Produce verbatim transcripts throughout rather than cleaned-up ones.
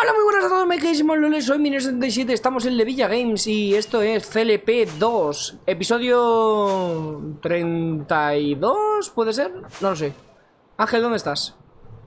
Hola, muy buenas a todos, me queridísimos lunes, soy Miner setenta y siete, estamos en Levilla Games y esto es C L P dos, episodio treinta y dos, ¿puede ser? No lo sé. Ángel, ¿dónde estás?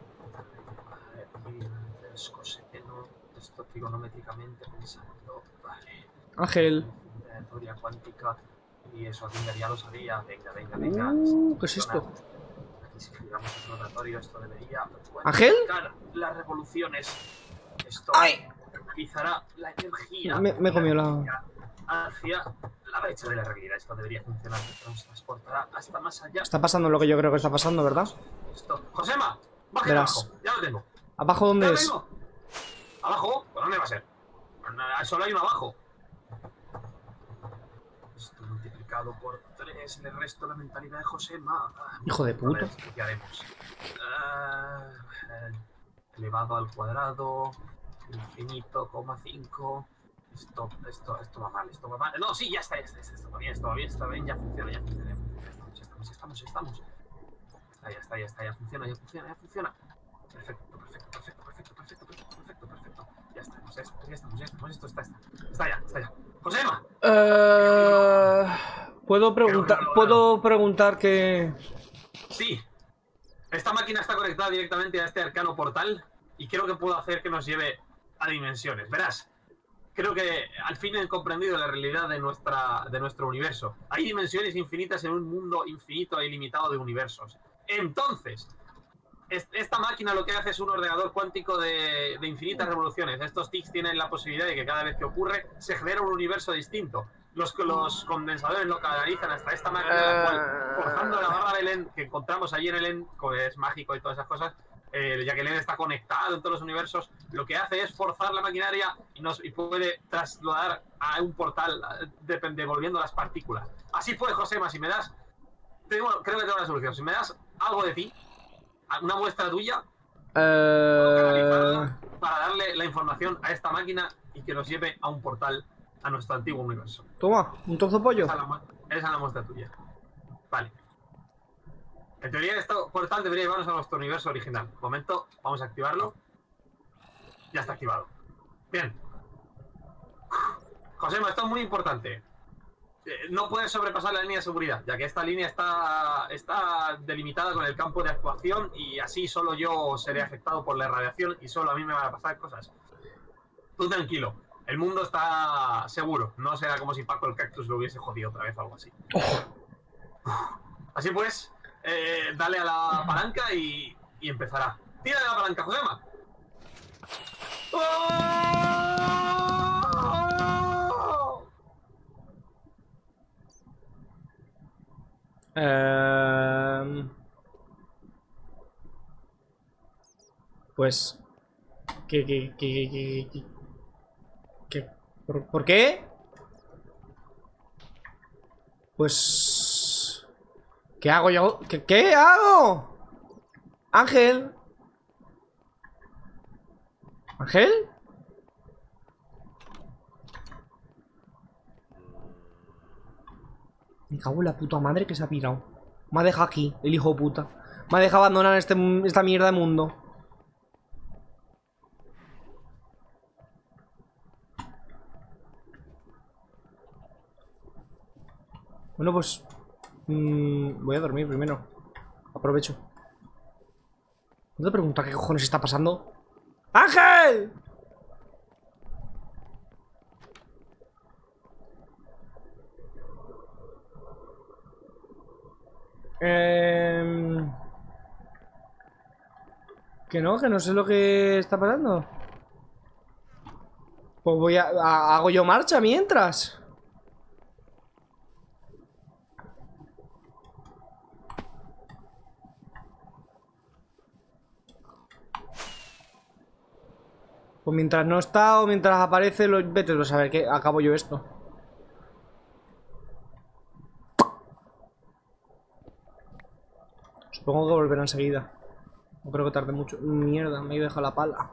Esto trigonométricamente pensando, vale. Ángel. Teoría cuántica y eso, Tinder ya lo sabía. Venga, venga, venga. Uh, ¿qué es esto? Aquí si giramos el rotatorio, esto debería. ¿Ángel? Las revoluciones. Esto ¡Ay! utilizará la energía. Me, me comió la... Hacia la brecha de la realidad. Esto debería funcionar. Nos transportará hasta más allá. Está pasando lo que yo creo que está pasando, ¿verdad? Esto. ¡Josema! ¡Baje Verás. abajo! Ya lo tengo. ¿Abajo dónde es? Tengo. ¿Abajo? ¿Por dónde va a ser? Solo hay uno abajo. Esto multiplicado por tres le resto la mentalidad de Josema. Hijo de puta. A ver, ¿qué haremos? Uh, elevado al cuadrado, infinito, coma cinco. Esto, esto, esto va mal, esto va mal. No, sí, ya está, ya está, ya está, esto va bien, esto va bien, esto va bien, ya funciona, ya funciona, ya funciona. Ya estamos, ya estamos, ya estamos. Ya está, ya está, ya está, ya funciona, ya funciona, ya funciona. Perfecto, perfecto, perfecto, perfecto, perfecto, perfecto, perfecto, perfecto. Ya estamos, ya estamos, ya estamos, ya estamos, esto está, está. Está ya, está ya. ¡Josema! Uh, puedo preguntar, puedo preguntar que... Sí. Esta máquina está conectada directamente a este arcano portal y creo que puedo hacer que nos lleve a dimensiones. Verás, creo que al fin he comprendido la realidad de, nuestra, de nuestro universo. Hay dimensiones infinitas en un mundo infinito e ilimitado de universos. Entonces, esta máquina lo que hace es un ordenador cuántico de, de infinitas revoluciones. Estos tics tienen la posibilidad de que cada vez que ocurre se genera un universo distinto. Los, los condensadores lo canalizan hasta esta máquina, la cual, forzando la barra del End que encontramos allí en el End, que es mágico y todas esas cosas, eh, ya que el End está conectado en todos los universos, lo que hace es forzar la maquinaria y, nos, y puede trasladar a un portal de, devolviendo las partículas. Así pues, Josema, si me das, tengo, creo que tengo una solución. Si me das algo de ti, una muestra tuya, Uh... para darle la información a esta máquina y que nos lleve a un portal a nuestro antiguo universo. Toma, un trozo de pollo. Esa es la, esa es la muestra tuya. Vale. En teoría este portal debería llevarnos a nuestro universo original. Un momento, vamos a activarlo. Ya está activado. Bien. Josema, esto es muy importante. No puedes sobrepasar la línea de seguridad, ya que esta línea está, está delimitada con el campo de actuación y así solo yo seré afectado por la radiación y solo a mí me van a pasar cosas. Tú tranquilo, el mundo está seguro, no será como si Paco el Cactus lo hubiese jodido otra vez o algo así. Oh. Así pues, eh, dale a la palanca y, y empezará. ¡Tira de la palanca, Josema! ¡Oh! Uh, pues ¿Qué, qué, qué, qué, qué, qué? ¿Por, ¿Por qué? Pues ¿qué hago yo? ¿Qué, qué hago? Ángel. ¿Ángel? Me cago en la puta madre que se ha pirado. Me ha dejado aquí, el hijo de puta. Me ha dejado abandonar este, esta mierda de mundo. Bueno, pues... Mmm, voy a dormir primero. Aprovecho. ¿No te preguntas qué cojones está pasando? ¡Ángel! Eh... Que no, que no sé lo que está pasando. Pues voy a, a... Hago yo marcha mientras. Pues mientras no está o mientras aparece, lo... vete a saber que acabo yo esto. Supongo que volverá enseguida. No creo que tarde mucho. Mierda, me he dejado la pala.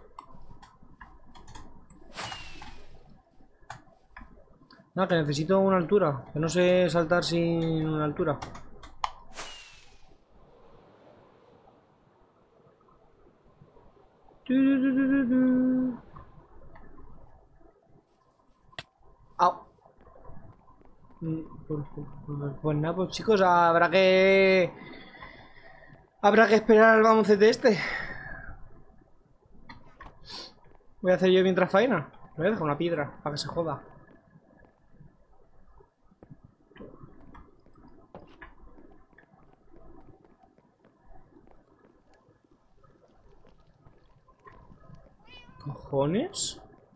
Nada, que necesito una altura. Que no sé saltar sin una altura. Au. Pues nada, pues chicos, habrá que... Habrá que esperar al bamoncete este. Voy a hacer yo mientras faena. Me voy a dejar una piedra para que se joda. ¿Cojones?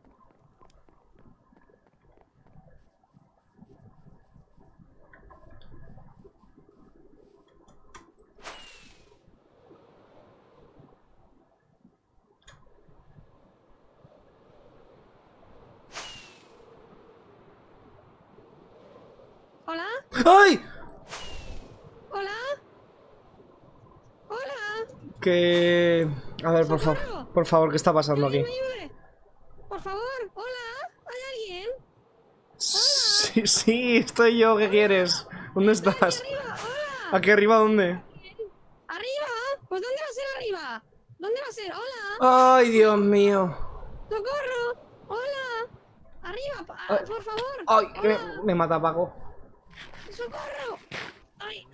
¿Hola? ¡Ay! ¿Hola? ¿Hola? Que... A ver, por favor. ¡Socorro! Por favor, ¿qué está pasando ¿Que aquí? alguien me ayude? Por favor, ¿hola? ¿Hay alguien? Sí, sí, estoy yo. ¿Qué quieres? ¿Dónde estás? Aquí arriba, hola. ¿Aquí arriba dónde? ¿Arriba? Pues ¿dónde va a ser arriba? ¿Dónde va a ser? Hola. Ay, Dios mío. ¡Socorro! ¡Hola! ¡Arriba! pa- Ay. ¡Por favor! Ay, que me, ¡Hola! me mata Paco. ¡Socorro! ¡Ay!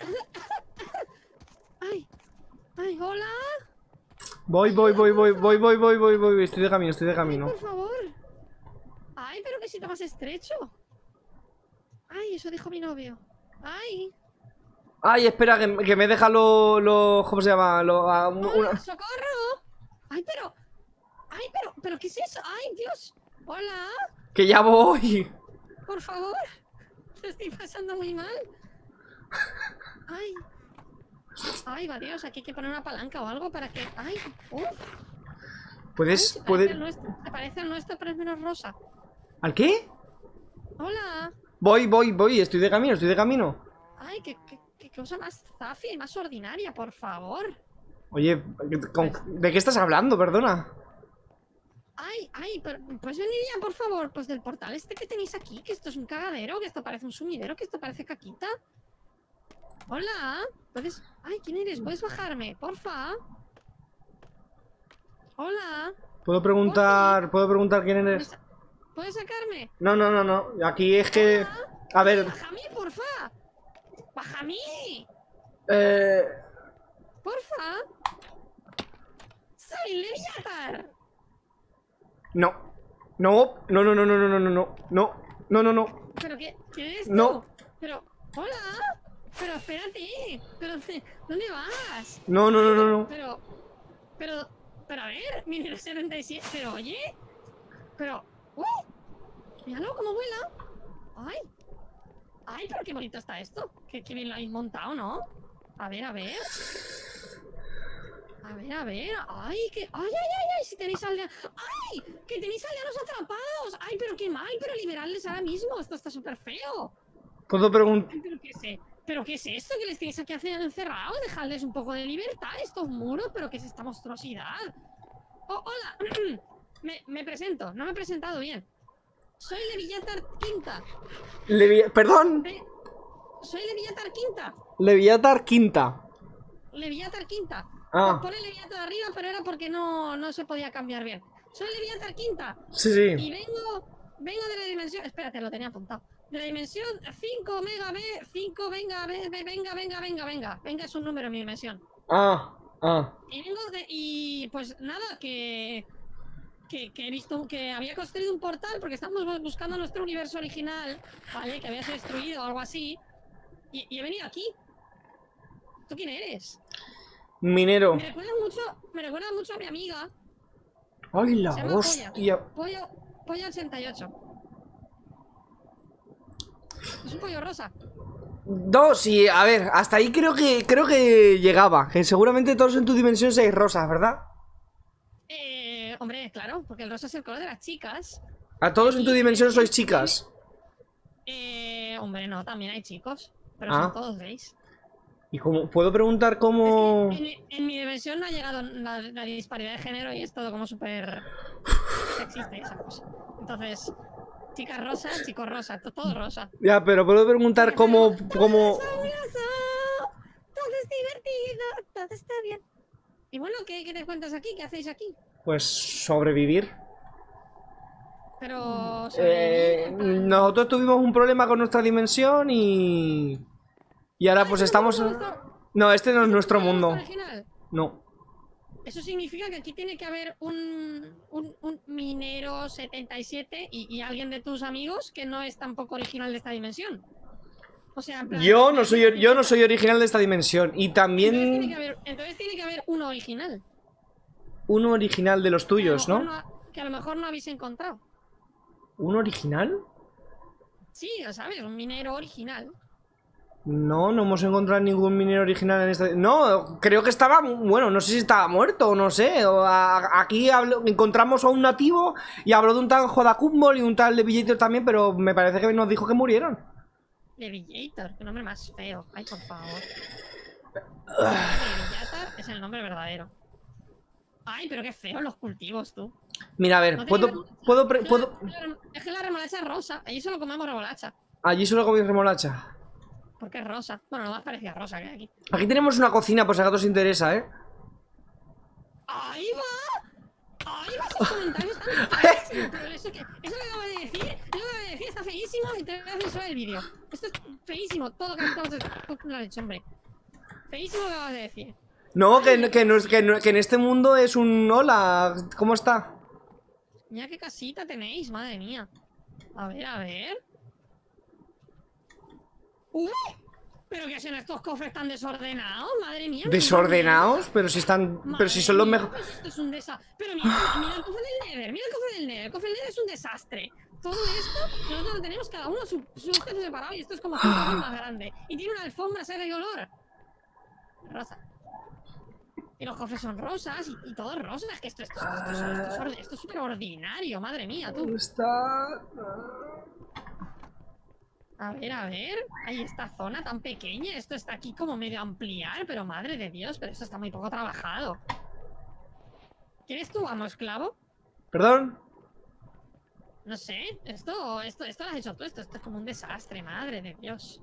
¡Ay! ¡Ay! ¡Hola! Voy, voy, voy, voy, voy, voy, voy, voy, voy. Estoy de camino, estoy de ¡Ay, camino. por favor! ¡Ay, pero qué sitio más estrecho! ¡Ay, eso dijo mi novio! ¡Ay! Ay, espera, que, que me deja lo, lo... ¿Cómo se llama? Lo, a- ¡Hola! una... ¡Socorro! ¡Ay, pero! ¡Ay, pero! ¿Pero qué es eso? ¡Ay, Dios! ¡Hola! Que ya voy. ¡Por favor! Lo estoy pasando muy mal. ¡Ay! ¡Ay, va Dios! Aquí hay que poner una palanca o algo para que... ¡Ay! ¡Uf! Puedes... Se parece puede... al nuestro, se parece al nuestro, pero es menos rosa. ¿Al qué? ¡Hola! Voy, voy, voy. Estoy de camino, estoy de camino. ¡Ay, qué, qué, qué cosa más zafia y más ordinaria, por favor! Oye, ¿con- ¿de qué estás hablando? Perdona. ¡Ay, ay! Pero, pues veniría, por favor, pues del portal este que tenéis aquí, que esto es un cagadero, que esto parece un sumidero, que esto parece caquita. ¡Hola! ¿Puedes...? ¡Ay, ¿quién eres? ¿Puedes bajarme? Porfa. ¡Hola! ¿Puedo preguntar... ¿Puedo preguntar quién ¿Puedes, eres? sa- ¿puedes sacarme? No, no, no, no. Aquí es que... A ver... ¡Bájame, porfa! ¡Bájame! Eh... ¡Porfa! ¡Soy Leviatar! No. No, no, no, no, no, no, no, no, no, no, no, no, no. ¿Pero qué? ¿Quién eres tú? No. Pero... ¡Hola! Pero espérate. ¿Pero dónde vas? No, no, no, no, no. Pero... Pero... Pero a ver, mi nivel setenta y siete... Pero oye... Pero... ¡Uy! Míralo cómo vuela. ¡Ay! ¡Ay, pero qué bonito está esto! Qué, qué bien lo habéis montado, ¿no? A ver, a ver... A ver, a ver... ¡Ay, que... ¡Ay, ay, ay, ay! Si tenéis aldeanos... ¡Ay! ¡Que tenéis aldeanos atrapados! ¡Ay, pero qué mal! Pero liberarles ahora mismo. Esto está súper feo. Puedo preguntar... Ay, pero qué sé... ¿Pero qué es esto que les tenéis aquí hacer encerrados? Dejadles un poco de libertad, estos muros, pero ¿qué es esta monstruosidad? Oh, hola, me, me presento, no me he presentado bien. Soy Leviatar Quinta. Levi... Perdón. Ve- Soy Leviatar Quinta. Leviatar Quinta. Leviatar Quinta. Ah. Pone Leviatar arriba, pero era porque no, no se podía cambiar bien. Soy Leviatar Quinta. Sí, sí. Y vengo, vengo de la dimensión... Espérate, lo tenía apuntado. De la dimensión cinco mega B, cinco venga, ve- ve- venga, venga, venga, venga. Venga, es un número en mi dimensión. Ah, ah. Y vengo de... Y pues nada, que... Que, que he visto que había construido un portal porque estamos bu- buscando nuestro universo original, ¿vale? Que había sido destruido o algo así. Y, y he venido aquí. ¿Tú quién eres? Minero. Me recuerda mucho, me recuerda mucho a mi amiga. Ay, la Se llama hostia. Pollo, Pollo ochenta y ocho. Es un pollo rosa. No, sí, a ver, hasta ahí creo que creo que llegaba. Que seguramente todos en tu dimensión seis rosas, ¿verdad? Eh, hombre, claro, porque el rosa es el color de las chicas. A todos en tu dimensión sois chicas. Eh, hombre, no, también hay chicos. Pero Ah. son todos gays. ¿Y cómo puedo preguntar cómo? Es que en, mi- en mi dimensión no ha llegado la, la disparidad de género y es todo como súper sexista y esa cosa. Entonces, chicas rosas, chicos rosas, to- todo rosa. Ya, pero puedo preguntar cómo, cómo. Todo es fabuloso, todo es divertido, todo está bien. Y bueno, ¿qué, ¿qué te cuentas aquí? ¿Qué hacéis aquí? Pues sobrevivir. Pero... Eh, sobrevivir, en plan- nosotros tuvimos un problema con nuestra dimensión y... Y ahora pues ¿Eso estamos... no es nuestro- No, este no es ¿eso nuestro no es mundo. original? No. Eso significa que aquí tiene que haber un, un, un minero setenta y siete y, y alguien de tus amigos que no es tampoco original de esta dimensión. O sea, en plan, Yo no soy, yo no soy original de esta dimensión. Y Entonces tiene, que también haber, entonces tiene que haber uno original. uno original de los tuyos, Que a lo ¿no? mejor Que a lo mejor no habéis encontrado. ¿Un original? Sí, ya sabes, un minero original. No, no hemos encontrado ningún minero original en esta... No, creo que estaba... Bueno, no sé si estaba muerto o no sé. O a- aquí hablo- encontramos a un nativo y habló de un tal Jodacumbol y un tal de Villator también, pero me parece que nos dijo que murieron. De Villator, qué nombre más feo. Ay, por favor. Villator es el nombre verdadero. Ay, pero qué feo los cultivos, tú. Mira, a ver, No puedo... tiene- puedo, pre- Es que puedo... la- Es que la remolacha es rosa. Allí solo comemos remolacha. Allí solo comí remolacha. Porque es rosa. Bueno, lo más parecida a rosa que hay aquí. Aquí tenemos una cocina, por si acaso os interesa, ¿eh? ¡Ahí va! ¡Ahí va! Esos comentarios están feísimos. Pero eso que, eso que acabo de decir, eso que acabo de decir está feísimo y te voy a censurar el vídeo. Esto es feísimo. Todo lo que acabas de decir. Lo has dicho, hombre. Feísimo lo que acabas de decir. No, que, que, no es- que, no- que en este mundo es un... Hola, ¿cómo está? Mira qué casita tenéis, madre mía. A ver, a ver. ¡Uy! ¿Pero qué son estos cofres tan desordenados? Madre mía. me ¿Desordenados? Pero si están... Madre Pero si son los mía, mejores... pues esto es un desastre. Pero mira, mira el cofre del Nether, mira el cofre del Nether. El cofre del Nether es un desastre. Todo esto, nosotros lo tenemos cada uno su, su espacio separado y esto es como cinco veces más grande. Y tiene una alfombra, sale de olor. Rosa. Y los cofres son rosas y, y todo es rosa. Es que esto, esto, esto, esto, esto, esto es orde- esto es súper ordinario, madre mía, tú. Está... A ver, a ver. Hay esta zona tan pequeña. Esto está aquí como medio a ampliar, pero madre de Dios, pero esto está muy poco trabajado. ¿Quién es tu amo esclavo? ¿Perdón? No sé, esto, esto, esto lo has hecho tú, esto, esto es como un desastre, madre de Dios.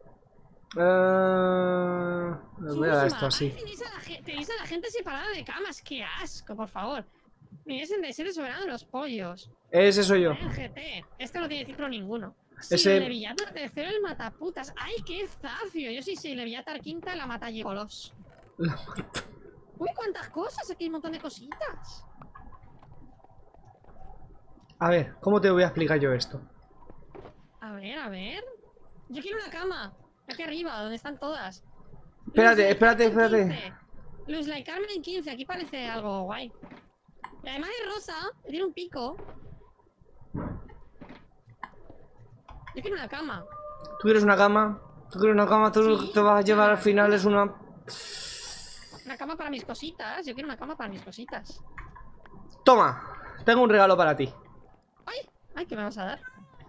Eh... Voy a dar esto Susma, así. ay, Tenéis a, la, ge- tenéis a la gente separada de camas, qué asco, por favor. Miréis en Deseo Soberano de los Pollos. Ese soy yo. En G T, este no tiene título ninguno. Ese- Sí, Leviatar tercero el mataputas. ¡Ay, qué zafio! Yo sí soy Leviatar quinta la mata gigolos. Uy, cuántas cosas, aquí hay un montón de cositas. A ver, ¿cómo te voy a explicar yo esto? A ver, a ver. Yo quiero una cama. Aquí arriba, donde están todas. Espérate, Luz espérate, Like Carmen espérate. quince. Luz Like Carmen en quince, aquí parece algo guay. Y además es rosa, tiene un pico. Yo quiero una cama. ¿Tú quieres una cama? ¿Tú quieres una cama? Tú lo que Sí, te vas a llevar al claro. final es una... Una cama para mis cositas. Yo quiero una cama para mis cositas. Toma, tengo un regalo para ti. ¡Ay! ¡Ay, qué me vas a dar!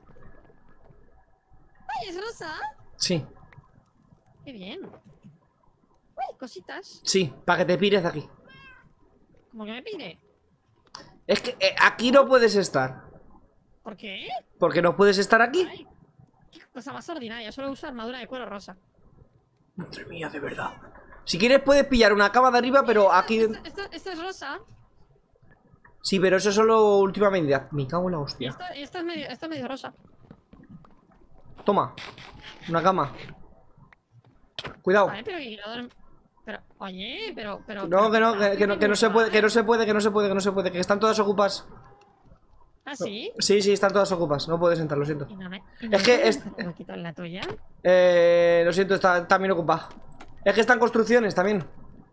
¡Ay, es rosa! Sí, ¡Qué bien! ¡Uy, cositas! sí, para que te pires de aquí. Como que me pide. Es que eh, aquí no puedes estar. ¿Por qué? Porque no puedes estar aquí. ¡Ay! ¡Qué cosa más ordinaria! Solo uso armadura de cuero rosa. Madre mía, de verdad. Si quieres puedes pillar una cama de arriba, pero aquí... Esta, esta- esta es rosa. Sí, pero eso es solo últimamente. Me cago en la Y hostia. esta, y esta es medio, esta es medio rosa. Toma, una cama. Cuidado. Vale, pero que quiero dormir. Pero, oye, pero, pero. No, pero que no, qué que, que no, que no se puede, que no se puede, que no se puede, que no se puede, que están todas ocupadas. ¿Ah, sí? Sí, sí, están todas ocupadas. No puedes entrar, lo siento. Y no me, y no Es me que puedes es- hacer un poquito en la tuya. Eh, lo siento, está también ocupada. Es que están construcciones también.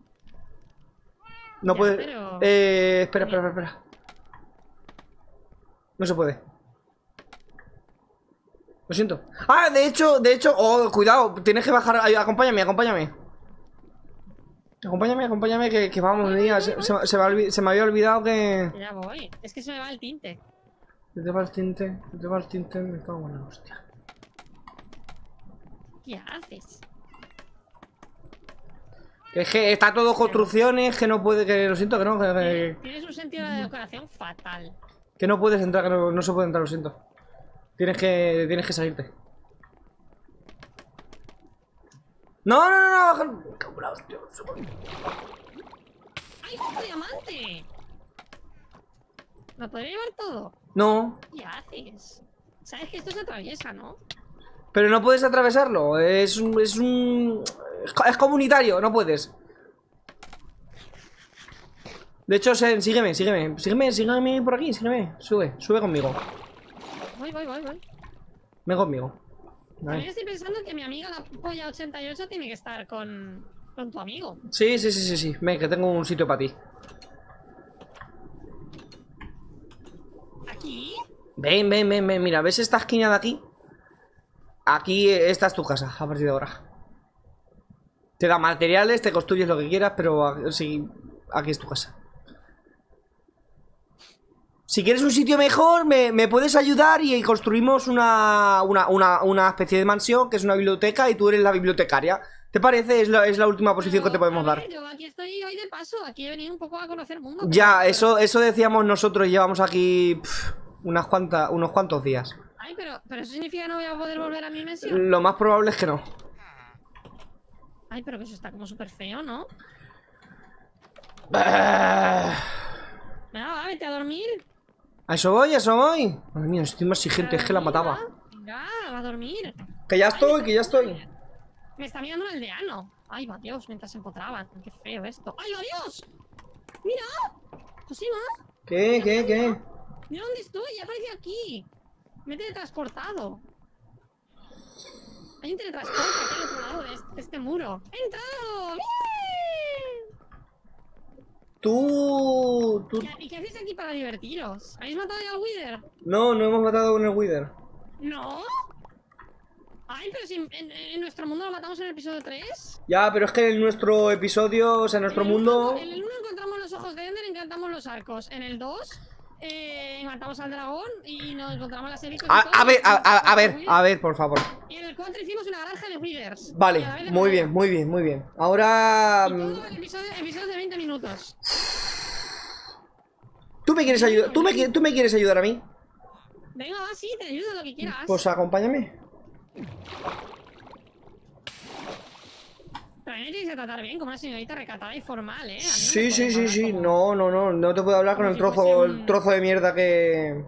No Ya, puede. pero- Eh, espera, espera, espera, espera. No se puede. Lo siento. Ah, de hecho, de hecho, oh, cuidado, tienes que bajar. Ay, acompáñame, acompáñame. Acompáñame, acompáñame, que, que vamos, mía, se, se- se me ha olvi- se me había olvidado que. Ya voy. Es que se me va el tinte. Se te va el tinte, se te va el tinte, me cago en la hostia. ¿Qué haces? Es que está todo construcciones, que no puede, que lo siento, que no, que, que- Tienes un sentido de decoración fatal. que no puedes entrar, que no, no se puede entrar, lo siento. Tienes que, tienes que salirte. No, no, no, no, baja. Me cago en la hostia, no se puede. ¡Ay, hay como diamante! ¿Lo podría llevar todo? No. ¿Qué haces? Sabes que esto se atraviesa, ¿no? Pero no puedes atravesarlo. Es un... Es un... Es comunitario, no puedes. De hecho, Sen, sígueme, sígueme. Sígueme, sígueme por aquí, sígueme. Sube, sube conmigo. Voy, voy, voy, voy. Ven conmigo. También estoy pensando que mi amiga la polla ochenta y ocho tiene que estar con, con tu amigo. Sí, sí, sí, sí, sí. Ven, que tengo un sitio para ti. ¿Aquí? Ven, ven, ven, ven. Mira, ¿ves esta esquina de aquí? Aquí, esta es tu casa, a partir de ahora. Te da materiales, te construyes lo que quieras, pero sí, aquí es tu casa. Si quieres un sitio mejor, me, me puedes ayudar y construimos una, una, una, una especie de mansión, que es una biblioteca, y tú eres la bibliotecaria. ¿Te parece? Es la, es la última posición Pero, que te podemos a ver, dar. Yo aquí estoy hoy de paso, aquí he venido un poco a conocer el mundo. Ya, pero- eso, eso decíamos nosotros, llevamos aquí pff, unas cuantas, unos cuantos días. Ay, pero, pero eso significa que no voy a poder volver a mi dimensión. Lo más probable es que no. Ay, pero que eso está como súper feo, ¿no? Ah, Venga, va, vete a dormir. a eso voy, a eso voy. Madre mía, estoy más exigente, es que la mataba. Venga, va a dormir. Que ya estoy, que ya estoy. Me está mirando un aldeano. Ay, va Dios, mientras se empotraban. Qué feo esto. ¡Ay, va Dios! ¡Mira! ¡Josima! ¿Qué, qué, qué? Mira dónde estoy, ya aparece aquí. Me he teletransportado. Hay un teletransporte aquí al otro lado de este, de este muro. ¡He entrado! ¡Bien! Tú... tú... ¿Y qué hacéis aquí para divertiros? ¿Habéis matado ya al Wither? No, no hemos matado con el Wither. ¿No? Ay, pero si en, en- en nuestro mundo lo matamos en el episodio tres. Ya, pero es que en nuestro episodio, o sea, en nuestro En el mundo... uno- En el uno encontramos los ojos de Ender, encantamos los arcos. En el dos eh, matamos al dragón y nos encontramos las hélices. A, a ver, a, a- a ver, a ver, por favor. Y en el cuatro hicimos una granja de Withers. Y a Vale, la vez de muy madera. bien, muy bien, muy bien. Ahora... Y mm, todo el episodio, episodio de veinte minutos. ¿Tú me quieres ayudar? ¿Tú me, qui- ¿Tú me quieres ayudar a mí? Venga, va, sí, te ayudo lo que quieras. Pues acompáñame. Pero a mí me tienes que tratar bien, como una señorita recatada y formal, ¿eh? A mí no me Sí, puedes sí, sí, hablar sí. como- No, no, no. No te puedo hablar con como el si trozo, fuese un- el trozo de mierda que...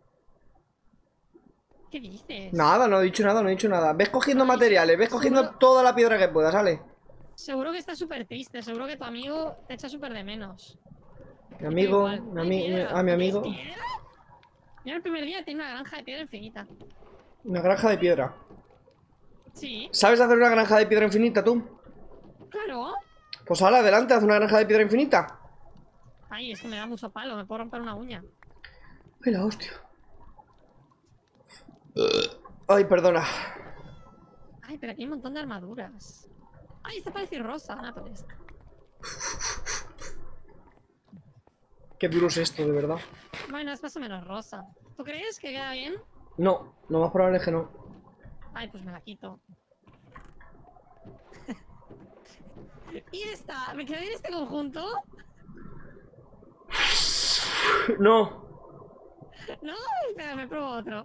¿Qué dices? Nada, no he dicho nada, no he dicho nada. Ves cogiendo Ay, materiales, ves seguro- cogiendo toda la piedra que puedas, ¿sale? Seguro que estás súper triste, seguro que tu amigo te echa súper de menos. Mi amigo, Igual. mi ¿Hay ami- piedra? a mi ¿Tienes amigo. piedra? Mira, el primer día tiene una granja de piedra infinita. Una granja de piedra. Sí, ¿Sabes hacer una granja de piedra infinita tú? claro. Pues ahora, adelante, haz una granja de piedra infinita. Ay, es que me da mucho palo, me puedo romper una uña. Ay, la hostia. Ay, perdona. Ay, pero aquí hay un montón de armaduras. Ay, esta parece rosa. Ah, pues esta. Qué duro es esto, de verdad. Bueno, es más o menos rosa. ¿Tú crees que queda bien? No, lo más probable es que no. Ay, pues me la quito. ¿Y esta? ¿Me queda bien este conjunto? No. No, espera, me pruebo otro.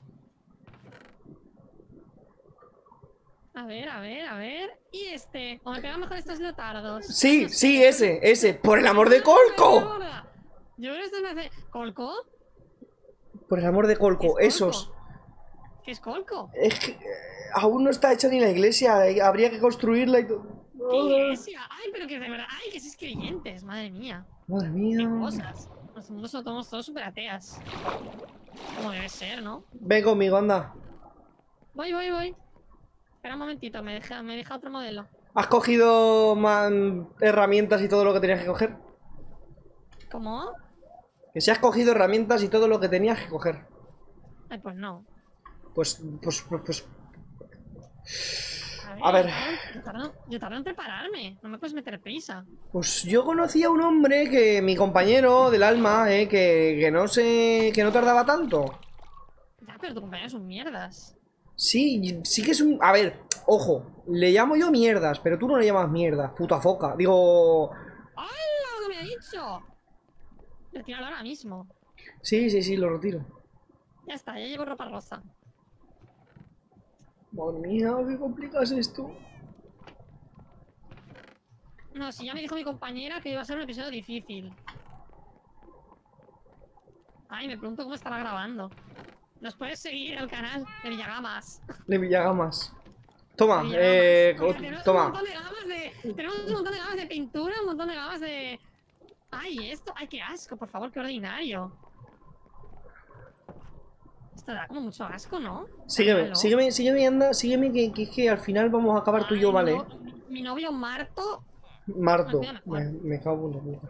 A ver, a ver, a ver. ¿Y este? ¿O me pegan mejor estos leotardos? Sí, No sé. sí, ese, ese. Por el amor de Colco. Yo creo que estos me hace... ¿Colco? Por el amor de Colco, ¿Qué es Colco? esos. ¿Qué es Colco? Es que eh, aún no está hecha ni la iglesia. eh, Habría que construirla y todo. ¿Qué iglesia? Ay, pero que de verdad... Ay, que sois creyentes, madre mía. Madre Qué mía. cosas. Nosotros somos todos súper ateas. Como debe ser, ¿no? Ven conmigo, anda. Voy, voy, voy. Espera un momentito, me deja, me deja otro modelo. ¿Has cogido man, herramientas y todo lo que tenías que coger? ¿Cómo? Que si has cogido herramientas y todo lo que tenías que coger. Ay, pues no. Pues, pues, pues, pues. A ver, A ver. Yo tardo, yo tardo en prepararme. No me puedes meter prisa. Pues yo conocí a un hombre que, mi compañero del alma, eh, que, que no sé, que no tardaba tanto. Ya, pero tu compañero son mierdas. Sí, sí que es un... A ver, ojo, le llamo yo mierdas, pero tú no le llamas mierdas, puta foca. Digo... ¡Hala! ¿Lo que me ha dicho? Retíralo ahora mismo. Sí, sí, sí, lo retiro. Ya está, ya llevo ropa rosa. Madre mía, qué complicado es esto. No, si ya me dijo mi compañera que iba a ser un episodio difícil. Ay, me pregunto cómo estará grabando. Nos puedes seguir en el canal de Villagamas. De Villagamas. Toma, De eh... Villagamas. Tenemos un Toma. montón de gamas de. Tenemos un montón de gamas de pintura, un montón de gamas de. Ay, esto. Ay, qué asco, por favor, qué ordinario. Esto da como mucho asco, ¿no? Sígueme, Míralo. sígueme, sígueme, anda, sígueme, que, que, que al final vamos a acabar tú y yo, Ay, ¿vale? Mi, no- mi- mi novio Marto. Marto. Ay, mejor. Me, me cago en la puta.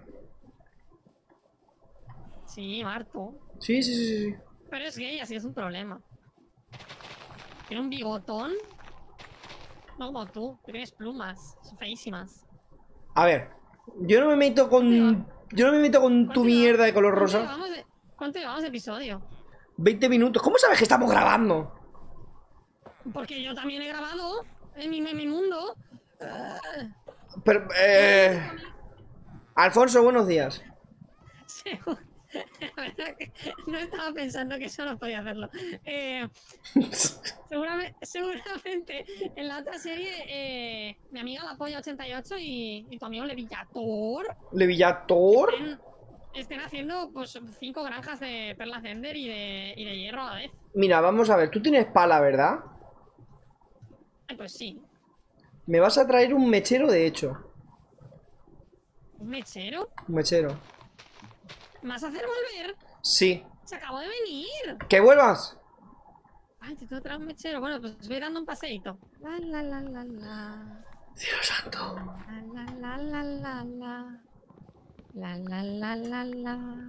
Sí, Marto. Sí, sí, sí, sí. Pero es gay, así es un problema. Tiene un bigotón. No como tú, que tienes plumas. Son feísimas. A ver, yo no me meto con... Yo no me meto con tu ¿Cuánto mierda lleva- de color ¿Cuánto rosa. llevamos de, ¿Cuánto llevamos de episodio? veinte minutos. ¿Cómo sabes que estamos grabando? Porque yo también he grabado en mi, en mi mundo. Pero, eh... Alfonso, buenos días. Segu- La verdad que no estaba pensando que eso no podía hacerlo. Eh, seguramente, seguramente en la otra serie, eh, mi amiga la Polla ochenta y ocho y, y tu amigo Levillator ¿Le Villator? estén, estén haciendo pues cinco granjas de perla Zender y de, y de hierro a la vez. Mira, vamos a ver, tú tienes pala, ¿verdad? Ay, pues sí. Me vas a traer un mechero, de hecho. ¿Un mechero? Un mechero. ¿Me vas a hacer volver? Sí. Se acabó de venir. ¡Que vuelvas! Ay, te tengo que traer un mechero. Bueno, pues voy dando un paseíto. La la la la la. Cielo santo. La la la la la. La la la la la.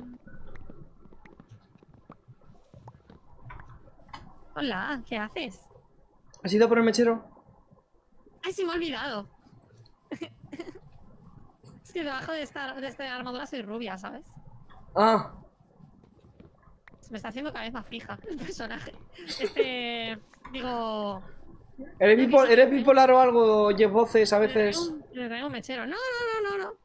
Hola, ¿qué haces? ¿Has ido por el mechero? Ay, se me ha olvidado. Es que debajo de esta, de esta armadura soy rubia, ¿sabes? Ah. Se me está haciendo cada vez más fija el personaje. Este. Digo. ¿Eres, No, que bipo- sí, ¿eres que- bipolar o algo? ¿Oyes voces a Le traigo veces? un, le traigo un mechero. No, no, no, no, no.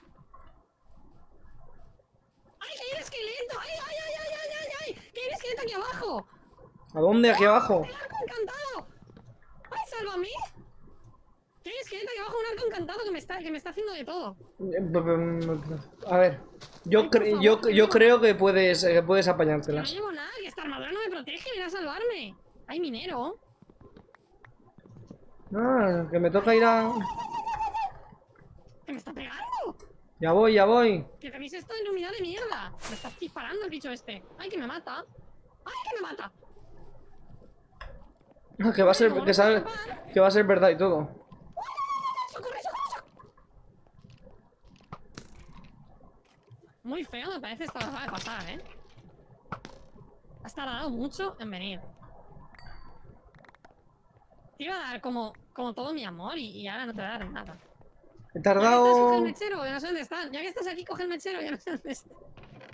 ¡Ay, que hay un esqueleto! ¡Ay, ay, ay, ay, ay, ay, ay! ¡Que hay un esqueleto aquí abajo! ¿A dónde? ¿Aquí abajo? ¡El arco encantado! ¡Ay, sálvame! Que hay un esqueleto aquí abajo, un arco encantado que me está, que me está haciendo de todo. A ver. Yo, Ay, por cre- favor, yo, que yo no. creo que puedes, que puedes Que no apañártelas. llevo nada, que esta armadura no me protege, viene a salvarme. ¡Ay, minero! Ah, que me toca ir a... ¡Que me está pegando! Ya voy, ya voy. ¡Que tenéis esto de iluminado de mierda! Me está disparando el bicho este. ¡Ay, que me mata! ¡Ay, que me mata! Ah, Que va a ser, que, sabe- que va a ser verdad y todo. ¡Socorre, socorre, socorre! Muy feo me parece esto que acaba de pasar, ¿eh? Has tardado mucho en venir. Te iba a dar como, como todo mi amor y, y ahora no te voy a dar nada. He Ya que estás, coge tardado... el mechero, ya no sé dónde están. Ya que estás aquí, coge el mechero, ya no sé dónde está.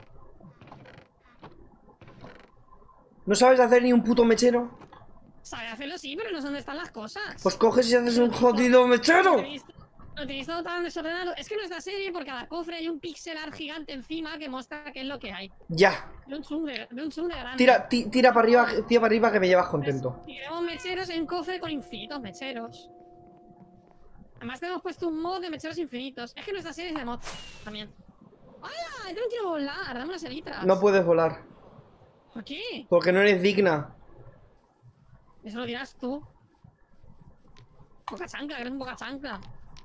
¿No sabes hacer ni un puto mechero? Sabe hacerlo sí, pero no sé dónde están las cosas. Pues coges y haces un jodido Lo mechero. tenéis, lo tenéis todo tan desordenado. Es que en esta serie, por cada cofre hay un pixel art gigante encima que muestra qué es lo que hay. Ya. De un zoom de, de, un zoom de grande. Tira, ti- tira para arriba, tira para arriba que me llevas contento. Y tenemos mecheros en cofre con infinitos mecheros. Además tenemos puesto un mod de mecheros infinitos. Es que nuestra serie es de mods también. ¡Hola! Yo no quiero volar, dame unas elitras. No puedes volar. ¿Por qué? Porque no eres digna. Eso lo dirás tú. Boca chancla, que eres un boca chancla.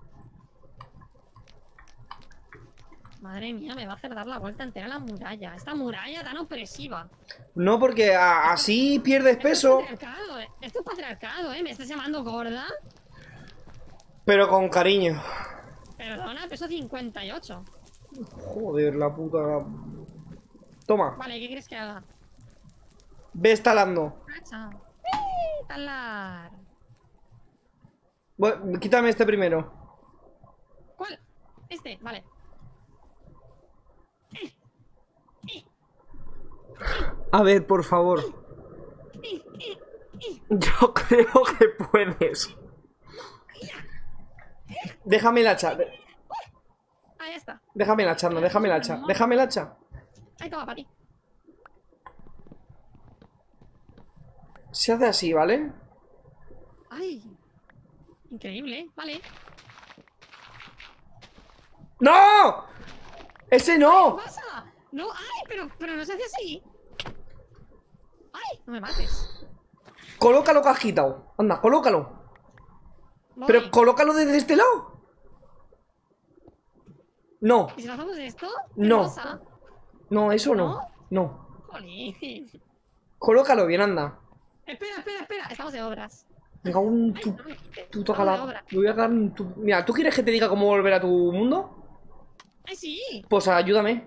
Madre mía, me va a hacer dar la vuelta entera a la muralla. Esta muralla tan opresiva. No, porque a- así pierdes peso. Esto es patriarcado, eh. Esto es patriarcado, ¿eh? ¿Me estás llamando gorda? Pero con cariño. Perdona, peso cincuenta y ocho. Joder, la puta. Toma, Vale, ¿qué quieres que haga? ve estalando. Hacha. ¡Eh! ¡Talar! Bueno, quítame este primero. ¿Cuál? Este, vale. A ver, por favor. Yo creo que puedes. Déjame el hacha. de- Ahí está. Déjame el hacha, no, déjame el hacha. Déjame el hacha. Ahí toma para ti. Se hace así, ¿vale? Ay. Increíble, vale. ¡No! ¡Ese ¿Qué no! pasa? No, ay, pero, pero no se hace así. Ay, no me mates. Colócalo que has quitado. Anda, colócalo. Voy. Pero colócalo desde este lado. No, ¿Y si lo hacemos esto? No. ¿Qué pasa? no, eso no. ¿No? No. Jolín. Colócalo bien, anda. Espera, espera, espera. Estamos de obras. Venga, un Ay, tu, no me quites. puto Estamos de cala. obras. Le voy a dar un tu- Mira, ¿tú quieres que te diga cómo volver a tu mundo? Ay, sí. Pues ayúdame.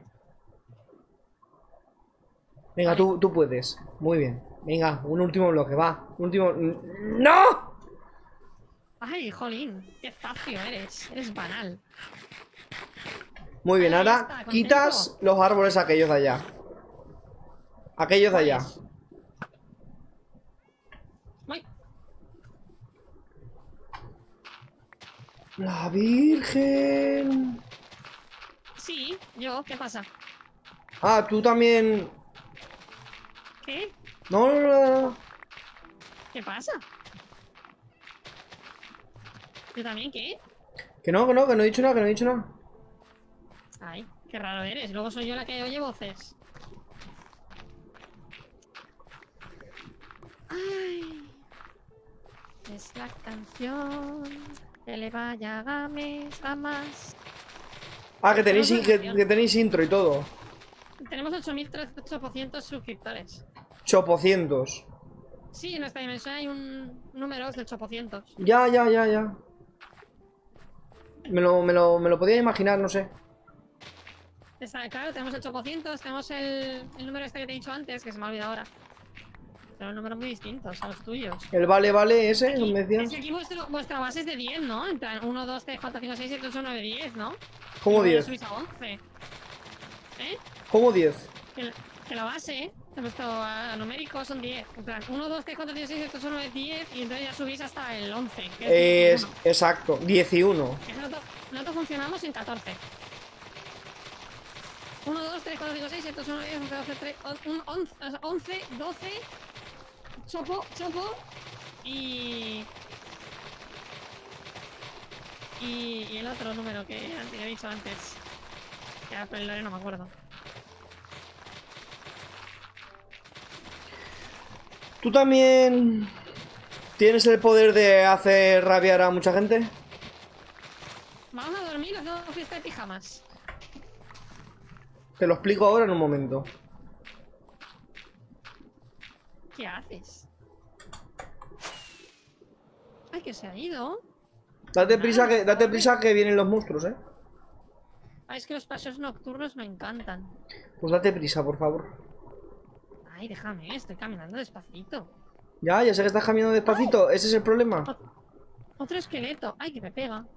Venga, tú, tú puedes. Muy bien. Venga, un último bloque, va. Un último. ¡No! Ay, jolín. Qué facio eres. Eres banal. Muy bien, Vale, ya ahora está, ¿contento? quitas los árboles aquellos de allá. Aquellos de allá. ¿Cuáles? Ay, La Virgen. sí, yo, ¿qué pasa? Ah, tú también. ¿Qué? No, no, no, no. ¿Qué pasa? ¿Yo también qué? Que no, que no, que no he dicho nada, que no he dicho nada. Ay, qué raro eres. Luego soy yo la que oye voces. Ay. Es la canción que le vaya a Games a más. Ah, que tenéis, Tenemos que, una que tenéis intro y todo. Tenemos ocho mil ochocientos suscriptores. Chopocientos. Sí, en nuestra dimensión hay un número de ochocientos. Ya, ya, ya, ya. Me lo, me lo, me lo podía imaginar, no sé. Está, claro, tenemos el ochocientos, tenemos el, el número este que te he dicho antes, que se me ha olvidado ahora. Pero números muy distintos a los tuyos. El vale, vale, ese, Aquí- me decías. es que aquí vuestro, vuestra base es de diez, ¿no? En plan, uno, dos, tres, cuatro, cinco, seis, siete, ocho, nueve, diez, ¿no? ¿Cómo Y luego ya diez? subís a once. ¿Eh? ¿Cómo diez? Que la, que la base de vuestro ah, numérico son diez. En plan, uno, dos, tres, cuatro, cinco, seis, siete, ocho, nueve, diez. Y entonces ya subís hasta el once. Que es Es, dieciuno. exacto, dieciuno. Que Nosotros, nosotros funcionamos en catorce. uno, dos, tres, cuatro, cinco, seis, siete, ocho, nueve, diez, once, doce, trece, once, once, doce. Chopo, chopo. Y... Y, y el otro número que antes- que he dicho antes. Que ahora por el lore no me acuerdo. ¿Tú también tienes el poder de hacer rabiar a mucha gente? Vamos a dormir, hacemos fiesta de pijamas. Te lo explico ahora en un momento. ¿Qué haces? Ay, que se ha ido. Date prisa que, date prisa que vienen los monstruos, ¿eh? Ay, es que los paseos nocturnos me encantan. Pues date prisa, por favor. Ay, déjame, estoy caminando despacito. Ya, ya sé que estás caminando despacito. Ese es el problema. Otro esqueleto. Ay, que me pega.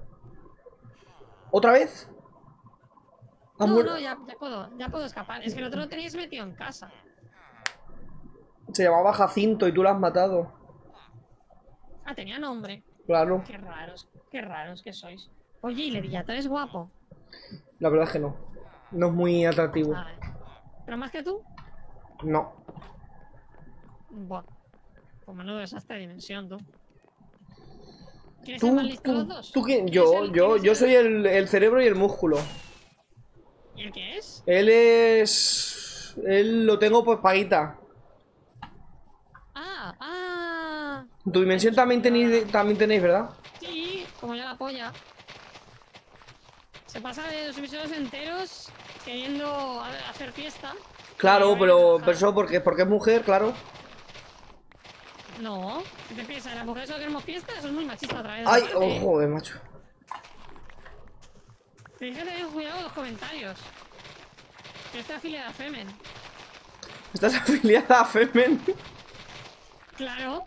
¿Otra vez? ¿Has No, muer- no, ya, ya puedo, ya puedo escapar. Es que el otro lo teníais metido en casa. Se llamaba Jacinto y tú lo has matado. Ah, tenía nombre. Claro, Qué raros, qué raros que sois. Oye, ¿y Leriato es guapo? la verdad es que no. No es muy atractivo. A ver. ¿Pero más que tú? No. Buah. Pues menudo desastre de dimensión, tú. ¿Quieres Tú, ser más listo tú, los dos? tú quién? ¿Quieres Yo, ser- yo, quieres yo ser- soy el, el cerebro y el músculo. ¿Y el qué es? Él es... Él lo tengo pues paguita. Ah, ah. En tu dimensión también tenéis, también tenéis, ¿verdad? Sí, como ya la polla. Se pasa de los episodios enteros queriendo a- hacer fiesta. Claro, Y pero, vaya a pero eso porque, porque es mujer, claro. No, ¿qué te piensas? ¿Las mujeres solo queremos fiesta? Eso es muy machista otra vez. Ay, aparte. oh, joder, macho. Tienes que tener cuidado con los comentarios. Yo estoy afiliada a Femen. ¿Estás afiliada a Femen? Claro.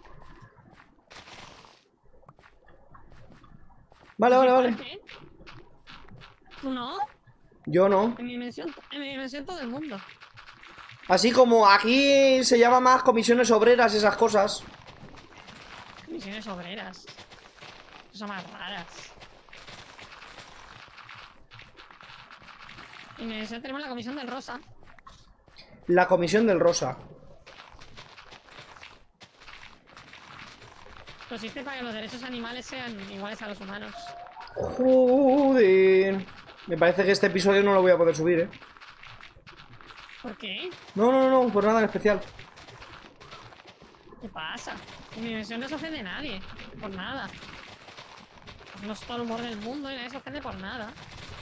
Vale, vale, ¿Por vale. qué? ¿Tú no? Yo no. En mi dimensión, en mi dimensión todo el mundo. Así como aquí se llama más comisiones obreras, esas cosas. Misiones obreras. Son más raras. En mi dimensión tenemos la comisión del rosa. La comisión del rosa. Consiste para que los derechos animales sean iguales a los humanos. Joder. Me parece que este episodio no lo voy a poder subir, ¿eh? ¿Por qué? No, no, no, por nada en especial. ¿Qué pasa? En mi dimensión no se ofende nadie. Por nada. No es todo el humor del mundo y nadie se ofende por nada.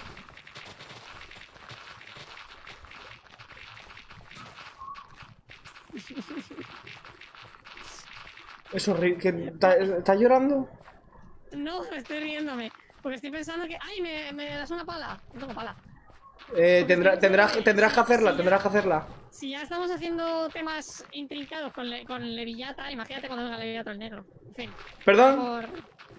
Es horrible. ¿Estás llorando? No, estoy riéndome. Porque estoy pensando que... ¡Ay, me, me das una pala! No tengo pala. Eh, tendrá, tendrás, tendrás que hacerla, tendrás que hacerla. Si ya estamos haciendo temas intrincados con, le, con Levillata, imagínate cuando venga Levillata el negro. En fin. ¿Perdón? Por...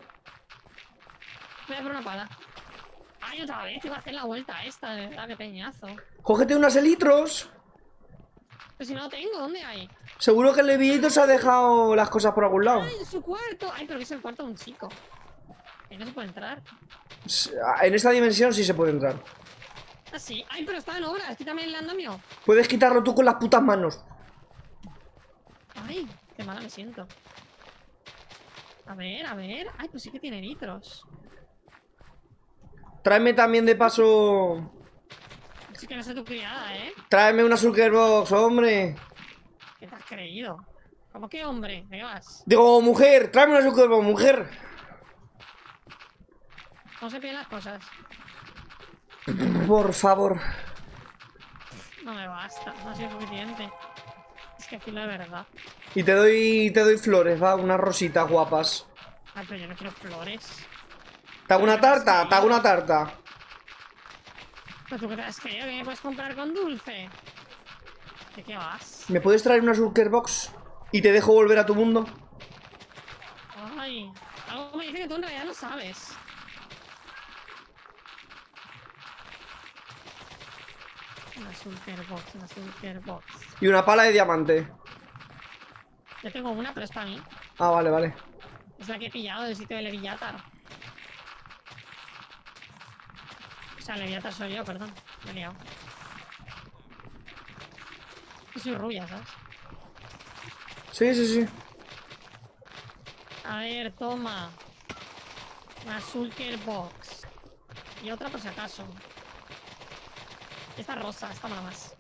Voy a por una pala. ¡Ay, otra vez! Iba a hacer la vuelta esta, de verdad, qué peñazo. Cógete unas elitros. Pero si no lo tengo, ¿dónde hay? Seguro que el Levillito se ha dejado las cosas por algún lado. ¡Ay, en su cuarto! ¡Ay, pero que es el cuarto de un chico! Ahí no se puede entrar. En esta dimensión sí se puede entrar. Ah, sí. ¡Ay, pero está en obras! Quítame el andamio. Puedes quitarlo tú con las putas manos. ¡Ay! ¡Qué mala me siento! A ver, a ver. ¡Ay, pues sí que tiene nitros! Tráeme también de paso... Sí que no sé tu criada, ¿eh? Tráeme una Shulkerbox, hombre. ¿Qué te has creído? ¿Cómo que hombre? ¿De qué vas? Digo, mujer, tráeme una Shulkerbox, mujer. ¿Cómo se piden las cosas? Por favor. No me basta, no ha sido suficiente. Es que filo de verdad. Y te doy, te doy flores, va, unas rositas guapas. Ay, pero yo no quiero flores. ¿Te hago una tarta? Te hago una tarta. ¿Pero tú qué te has creído que me puedes comprar con dulce? ¿De qué vas? ¿Me puedes traer una Shulkerbox? Y te dejo volver a tu mundo. Ay, algo me dice que tú en realidad no sabes. Una Shulkerbox, una Shulkerbox. Y una pala de diamante. Yo tengo una, pero es para mí. Ah, vale, vale. Es la que he pillado del sitio de Levillatar. O sea, Levillatar soy yo, perdón. Me he liado. Yo soy rubia, ¿sabes? Sí, sí, sí. A ver, toma. Una Shulkerbox. Y otra por si acaso. Esta rosa, esta mola más.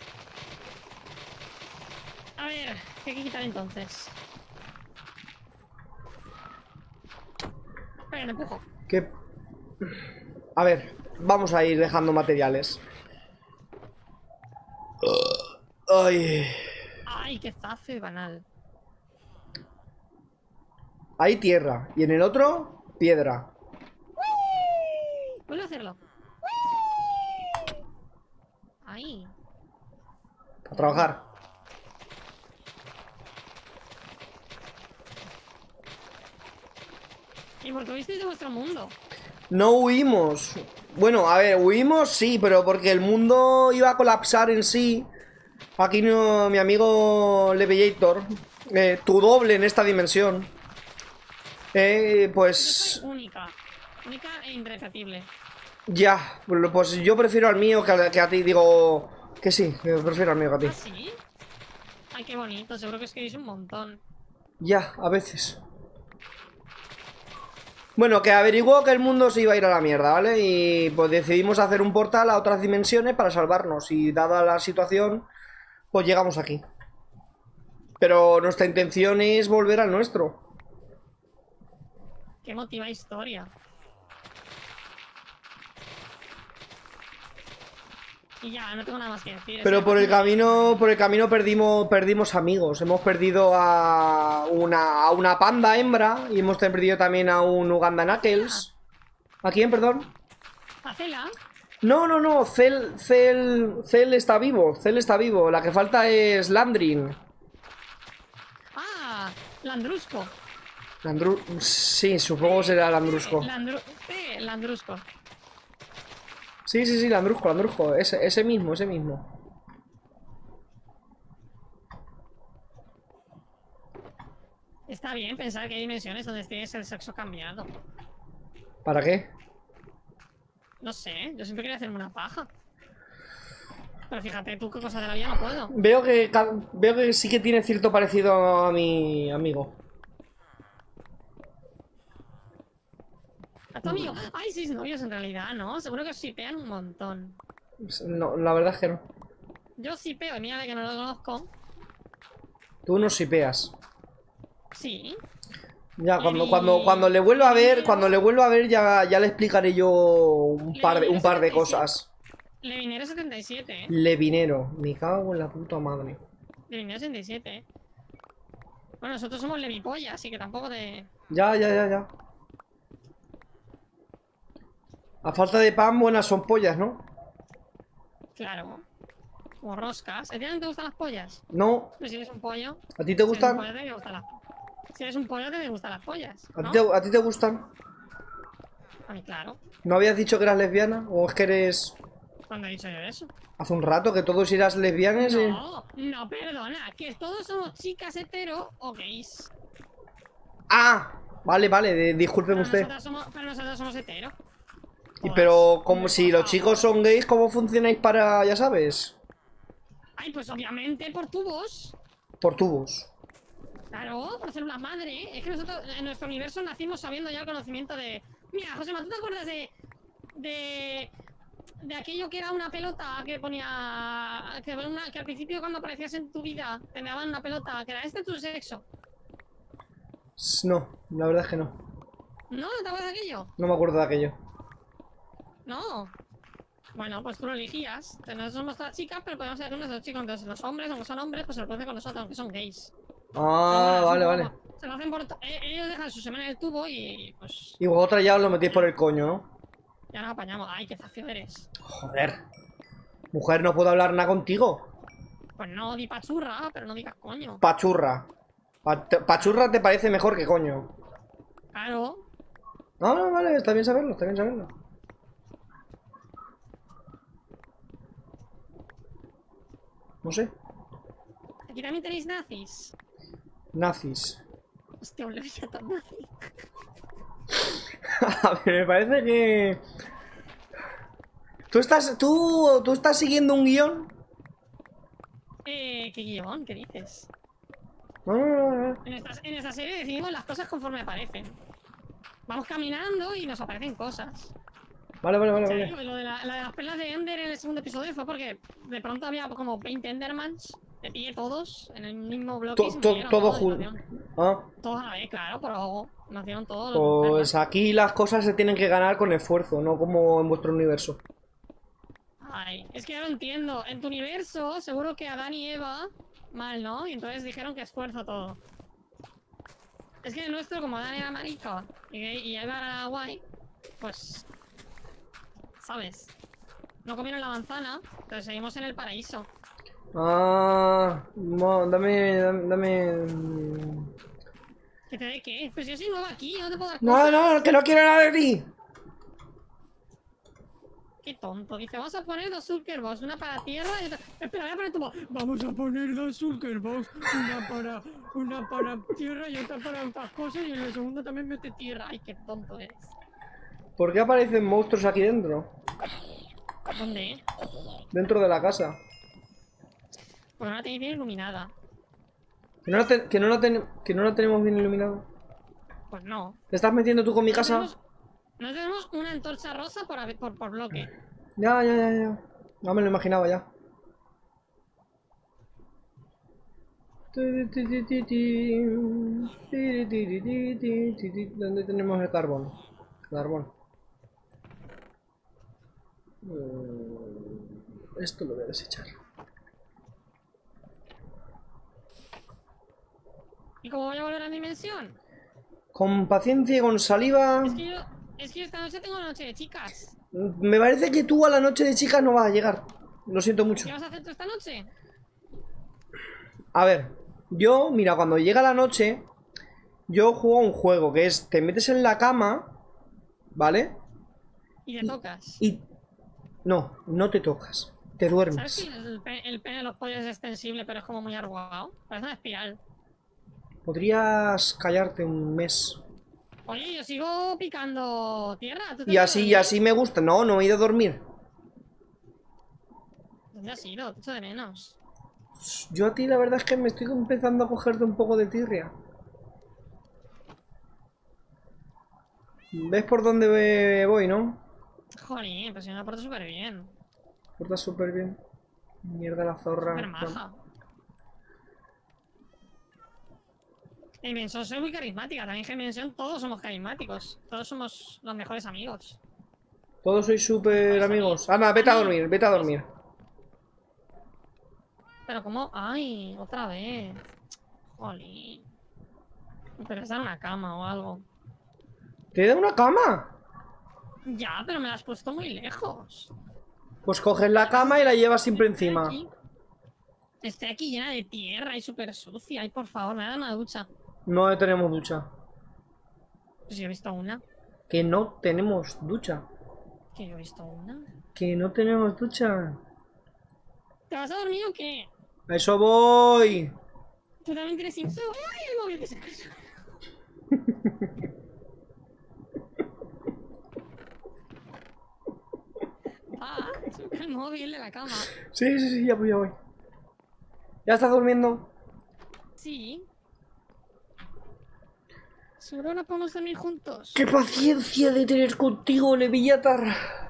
A ver, ¿qué hay que quitar entonces? Espera, me empujo. ¿Qué? A ver, vamos a ir dejando materiales. Ay. Ay, qué zafe banal. Hay tierra. Y en el otro, piedra. Vuelvo a hacerlo. Ahí. A trabajar. ¿Y por qué huisteis de vuestro mundo? No huimos. Bueno, a ver, huimos sí, pero porque el mundo iba a colapsar en sí. Aquí no, mi amigo Levillator, eh, tu doble en esta dimensión. Eh, Yo pues... soy única. Única e irrepetible. Ya, pues yo prefiero al mío que a, que a ti. Digo que sí, que prefiero al mío que a ti. ¿Ah, sí? Ay, qué bonito. Seguro que escribís un montón. Ya, a veces. Bueno, que averiguó que el mundo se iba a ir a la mierda, ¿vale? Y pues decidimos hacer un portal a otras dimensiones para salvarnos. Y dada la situación, pues llegamos aquí. Pero nuestra intención es volver al nuestro. Qué emotiva historia. Y ya, no tengo nada más que decir. Pero Estoy por el bastante- camino, por el camino perdimos, perdimos amigos. Hemos perdido a una, a una panda hembra y hemos perdido también a un Uganda Knuckles. ¿A quién, perdón? Hacela. No, no, no, Cell, Cell, Cell está vivo, Cell está vivo. La que falta es Landrin. Ah, Landrusco. Landru... Sí, supongo será Landrusco. Landru... Sí, Landrusco. Sí, sí, sí, Landrusco, Landrusco. Ese, ese mismo, ese mismo. Está bien pensar que hay dimensiones donde tienes el sexo cambiado. ¿Para qué? No sé, yo siempre quería hacerme una paja. Pero fíjate tú qué cosa de la vida no puedo. Veo que, ca- veo que sí que tiene cierto parecido a mi amigo. A tu amigo. Ay, sí, novios en realidad, ¿no? Seguro que os shipean un montón. No, la verdad es que no. Yo shipeo, y mira de que no lo conozco. Tú no shipeas. Sí. Ya, cuando, Y- cuando, cuando le vuelva a ver, Levinero- cuando le vuelva a ver, ya, ya le explicaré yo un par de, un par de cosas. Levinero setenta y siete, ¿eh? Levinero, me cago en la puta madre. Levinero setenta y siete, ¿eh? Bueno, nosotros somos Levipolla, así que tampoco te... Ya, ya, ya, ya. A falta de pan, buenas son pollas, ¿no? Claro. Como roscas. ¿A ti no te gustan las pollas? No, Pero si eres un pollo... ¿a ti te Si eres un gustan? pollo, te tienen que gustar las... Si eres un pollo, te tienen que gustar las pollas, ¿A ¿no? ti te, a ti te gustan? A mí, claro. ¿No habías dicho que eras lesbiana? ¿O es que eres...? ¿Cuándo he dicho yo eso? Hace un rato que todos eras lesbianas y... No, no, perdona. Que todos somos chicas hetero o gays. ¡Ah! Vale, vale, de- discúlpeme Pero usted. nosotros somos, pero nosotros somos hetero. Y Todas. pero, como Hombre, si por los favor. chicos son gays, ¿cómo funcionáis para, ya sabes? Ay, pues obviamente por tubos. Por tubos. Claro, por células madre. Es que nosotros en nuestro universo nacimos sabiendo ya el conocimiento de... Mira, Josema, ¿tú te acuerdas de... de... de aquello que era una pelota que ponía... que, una- que al principio cuando aparecías en tu vida te daban una pelota, que era este tu sexo? S- No, la verdad es que no. ¿No? ¿No te acuerdas de aquello? No me acuerdo de aquello. No. Bueno, pues tú lo elegías. Nosotros somos todas chicas, pero podemos ser que nuestros chicos, entonces los hombres, aunque son hombres, pues se lo pueden hacer con nosotros, aunque son gays. Ah, Pero vale, bueno, vale. se lo hacen por... eh, ellos dejan su semana en el tubo y pues Y vosotras ya os lo metéis por el coño, ¿no? ya nos apañamos. Ay, qué fácil eres. Joder. Mujer, no puedo hablar nada contigo. Pues no di pachurra, pero no digas coño. Pachurra. Pa- te- Pachurra te parece mejor que coño. Claro. No, no, vale, está bien saberlo, está bien saberlo. No sé. Aquí también tenéis nazis. Nazis. Hostia, un leviatán nazi. A ver, me parece que... ¿Tú estás, tú, tú estás siguiendo un guión? Eh, ¿qué guión? ¿Qué dices? No, no, no, no. En esta, en esta serie decidimos las cosas conforme aparecen. Vamos caminando y nos aparecen cosas. Vale, vale, vale, O sea, vale. lo de, la, la de las perlas de Ender en el segundo episodio fue porque de pronto había como veinte Endermans, de pie todos, en el mismo bloque. To- y se to- murieron todo todos y junto. nacieron- Ah, Todos a la vez, claro, pero nacieron todos. pues perlas. aquí las cosas se tienen que ganar con esfuerzo, no como en vuestro universo. Ay, es que ya lo entiendo. En tu universo, seguro que Adán y Eva, mal, ¿no? Y entonces dijeron que esfuerzo todo. Es que en el nuestro, como Adán era marica y, y Eva era guay, pues... ¿Sabes? No comieron la manzana, pero seguimos en el paraíso. Ah, no, dame, dame, dame... ¿Que te dé qué? Pues yo soy nueva aquí, yo no te puedo dar No, cosas. no, que no quiero nada de ti. Qué tonto. Dice, vamos a poner dos Zulkerbox, una para tierra y otra... Espera, voy a poner tu voz. Vamos a poner dos Zulkerbox, una para, una para tierra y otra para otras cosas y en el segundo también mete tierra. Ay, qué tonto eres. ¿Por qué aparecen monstruos aquí dentro? ¿Dónde? Dentro de la casa. Pues no la tenéis bien iluminada. ¿Que no la, te- que no la, ten- que no la tenemos bien iluminada? Pues no. ¿Te estás metiendo tú con mi No casa? tenemos, no tenemos una antorcha rosa por, ave- por, por bloque. Ya, ya, ya, ya. Ya me lo imaginaba ya. ¿Dónde tenemos el carbón? Carbón. Eh, Esto lo voy a desechar. ¿Y cómo voy a volver a la dimensión? Con paciencia y con saliva. Es que yo, es que yo esta noche tengo noche de chicas. Me parece que tú a la noche de chicas no vas a llegar. Lo siento mucho. ¿Qué vas a hacer tú esta noche? A ver, yo, mira, cuando llega la noche, yo juego a un juego que es, te metes en la cama, ¿vale? Y te tocas. Y... No, no te tocas, te ¿Sabes duermes. que el, pe- el pene de los pollos es extensible, pero es como muy arrugado? Parece una espiral. Podrías callarte un mes. Oye, yo sigo picando tierra. ¿Tú te Y has así, ido a y dormir? así me gusta. No, no me he ido a dormir. ¿Dónde has ido? Te echo de menos. Yo a ti la verdad es que me estoy empezando a cogerte un poco de tirria. ¿Ves por dónde voy, no? Jolín, pues yo me la porto súper bien. Porta súper bien. Mierda la zorra. Súper maja. En Dimensión soy muy carismática. También en Dimensión todos somos carismáticos. Todos somos los mejores amigos. Todos sois súper amigos. Ana, vete a dormir, vete a dormir. Pero como... Ay, otra vez. Jolín. Pero está en una cama o algo. ¿Te da una cama? Ya, pero me la has puesto muy lejos. Pues coges la cama y la llevas siempre encima. Estoy aquí, estoy aquí llena de tierra y súper sucia. Y por favor, me da una ducha. No tenemos ducha. Pues yo he visto una. Que no tenemos ducha. Que yo he visto una. Que no tenemos ducha. ¿Te vas a dormir o qué? A eso voy. Tú también tienes insomnio. ¡Ay, el móvil que se cae! Ah, sube el móvil de la cama. Sí, sí, sí, ya voy, ya voy. ¿Ya estás durmiendo? Sí. Seguro no podemos dormir juntos. ¡Qué paciencia de tener contigo, Leviatar!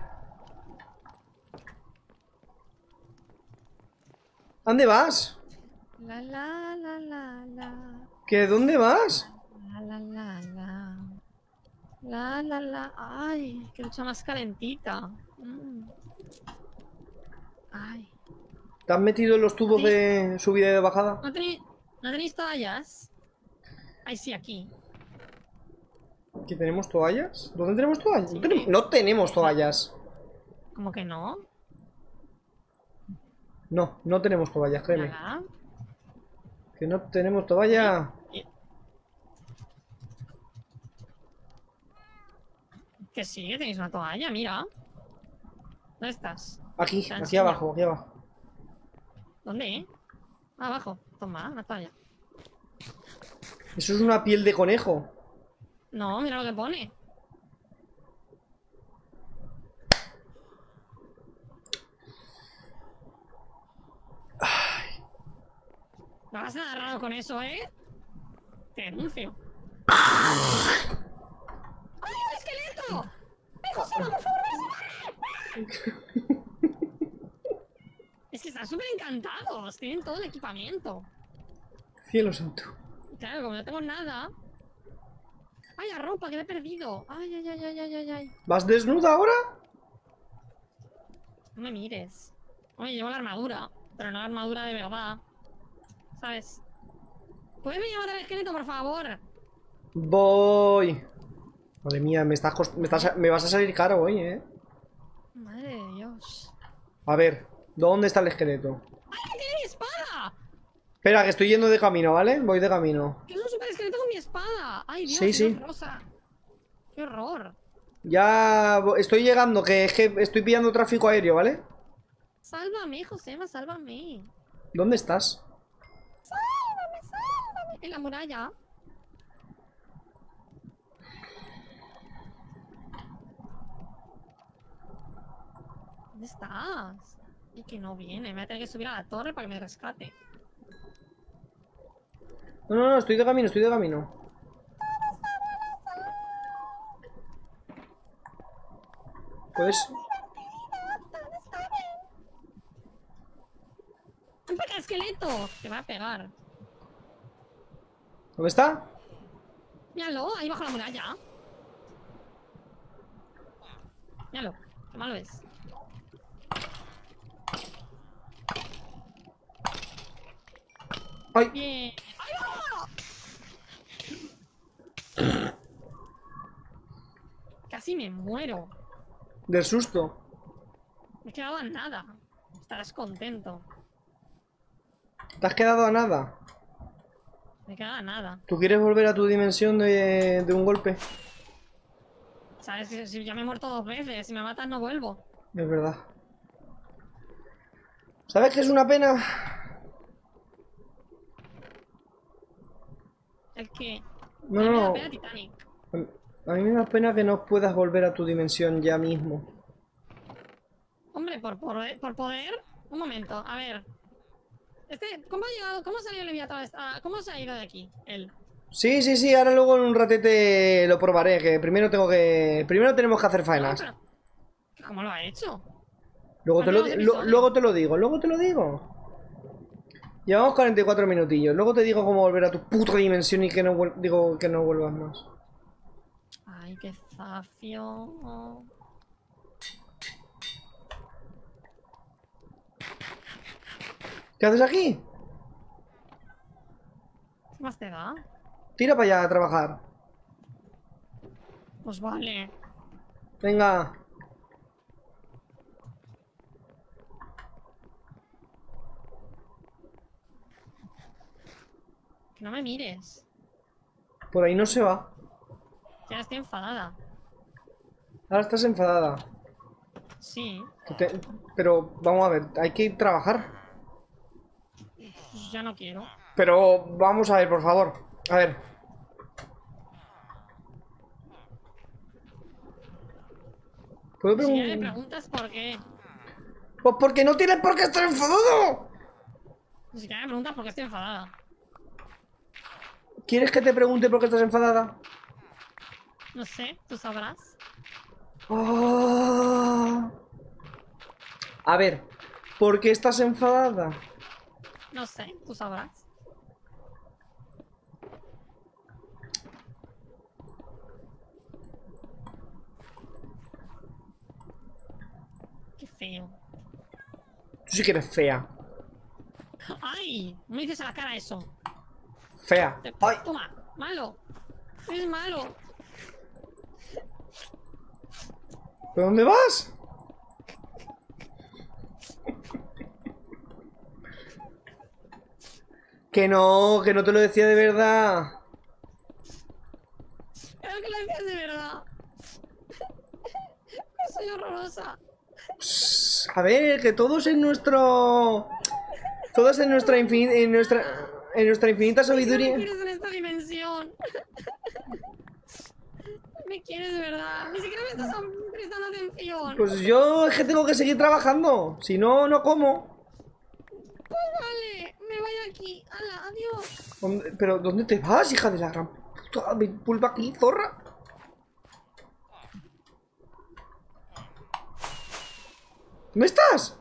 ¿Dónde vas? La la la la la. ¿Qué? ¿Dónde vas? La la la la. La la la. Ay, qué ducha más calentita. Mm. Ay. ¿Te has metido en los tubos Sí. de subida y de bajada? ¿No tenéis, ¿no tenéis toallas? Ay, sí, aquí. ¿Que tenemos toallas? ¿Dónde tenemos toallas? Sí. No tenemos, no tenemos toallas. ¿Cómo que no? No, no tenemos toallas, créeme. Nada. Que no tenemos toalla. Que sí, que tenéis una toalla, mira. ¿Dónde estás? Aquí, Te aquí enseño. abajo, aquí abajo. ¿Dónde? Abajo. Toma, una toalla. Eso es una piel de conejo. No, mira lo que pone. No hagas nada raro con eso, ¿eh? Te denuncio. ¡Ay, un esqueleto! ¡Ay, José, por favor, es que están súper encantados. Tienen todo el equipamiento. Cielo santo. Claro, como no tengo nada. ¡Ay, la ropa que me he perdido! ¡Ay, ay, ay, ay, ay, ay! ay. ¿Vas desnuda ahora? No me mires. Oye, llevo la armadura, pero no la armadura de verdad. ¿Sabes? ¿Puedes llamar al esqueleto, por favor? Voy. Madre mía, me, estás cost- me, estás- me vas a salir caro hoy, ¿eh? Madre de Dios. A ver, ¿dónde está el esqueleto? ¡Ay, que tiene mi espada! Espera, que estoy yendo de camino, ¿vale? Voy de camino. ¡Que es un super esqueleto con mi espada! ¡Ay, Dios! Sí, sí. es rosa! ¡Qué horror! Ya vo- estoy llegando, que es que estoy pillando tráfico aéreo, ¿vale? ¡Sálvame, Josema, sálvame! ¿Dónde estás? ¡Sálvame, sálvame! En la muralla. ¿Dónde estás? Y que no viene. Me voy a tener que subir a la torre para que me rescate. No, no, no, estoy de camino, estoy de camino. Pues... ¡Ven para acá, esqueleto! Te va a pegar. ¿Dónde está? Míralo, ahí bajo la muralla. Míralo, qué malo es. ¡Ay! Bien. ¡Ay, no! Casi me muero. Del susto. Me he quedado a nada. Estarás contento. ¿Te has quedado a nada? Me he quedado a nada. ¿Tú quieres volver a tu dimensión de, de un golpe? Sabes que si ya me he muerto dos veces, si me matas no vuelvo. Es verdad. ¿Sabes qué es una pena? El que... No, a mí me da no. pena Titanic. A mí me da pena que no puedas volver a tu dimensión ya mismo. Hombre, por, por, por poder... Un momento, a ver. Este, ¿cómo ha llegado? ¿Cómo ha salido Leviatán? Ah, ¿cómo se ha ido de aquí? Él. Sí, sí, sí, ahora luego en un ratete lo probaré, que primero tengo que... Primero tenemos que hacer No, faenas. pero, ¿cómo lo ha hecho? Luego te lo, ¿Cuántos di- lo- episodios? luego te lo digo, luego te lo digo. Llevamos cuarenta y cuatro minutillos. Luego te digo cómo volver a tu puta dimensión y que no vuel- digo que no vuelvas más. Ay, qué zafio. ¿Qué haces aquí? ¿Qué más te da? Tira para allá a trabajar. Pues vale. Venga. Que no me mires. Por ahí no se va. Ya estoy enfadada. Ahora estás enfadada. Sí, Que te- Pero vamos a ver, hay que trabajar. pues ya no quiero. Pero vamos a ver, por favor. A ver. ¿Puedo Si ya me preguntar? preguntas por qué. Pues porque no tienes por qué estar enfadado. Ni siquiera me preguntas por qué estoy enfadada. ¿Quieres que te pregunte por qué estás enfadada? No sé, tú sabrás. Ah. A ver, ¿por qué estás enfadada? No sé, tú sabrás. Qué feo. Tú sí que eres fea. ¡Ay! No me dices a la cara eso. Fea. Te- ¡Ay! Toma, malo. Es malo. ¿Pero dónde vas? Que no, que no te lo decía de verdad. Creo que lo decías de verdad. Que soy horrorosa. Psst, a ver, que todos en nuestro... Todos en nuestra infinita... En nuestra, en nuestra infinita No me sabiduría... quieres en esta dimensión. Me quieres de verdad. Ni siquiera me estás prestando atención. Pues yo es que tengo que seguir trabajando. Si no, no como. Pues vale, me voy de aquí. Hala, adiós. ¿Dónde- ¿Pero dónde te vas, hija de la gran puta? Me vuelve aquí, zorra. ¿Dónde estás?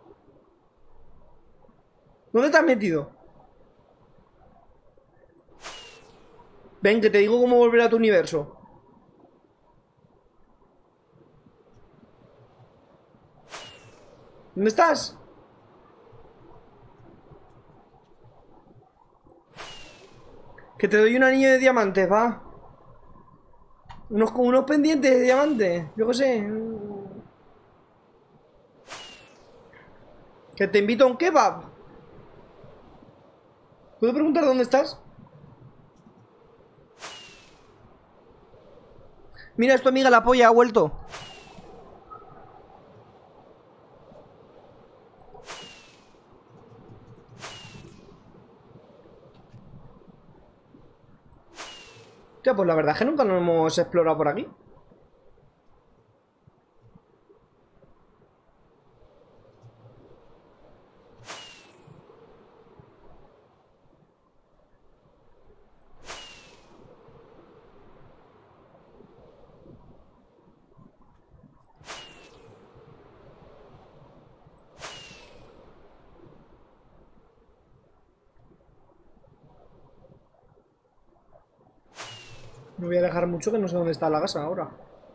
¿Dónde te has metido? Ven, que te digo cómo volver a tu universo. ¿Dónde estás? Que te doy un anillo de diamantes, va. Unos, unos pendientes de diamantes. Yo qué sé. Que te invito a un kebab. ¿Puedo preguntar dónde estás? Mira, es tu amiga la polla, ha vuelto. Tío, pues la verdad es que nunca nos hemos explorado por aquí. Me voy a alejar mucho que no sé dónde está la casa ahora.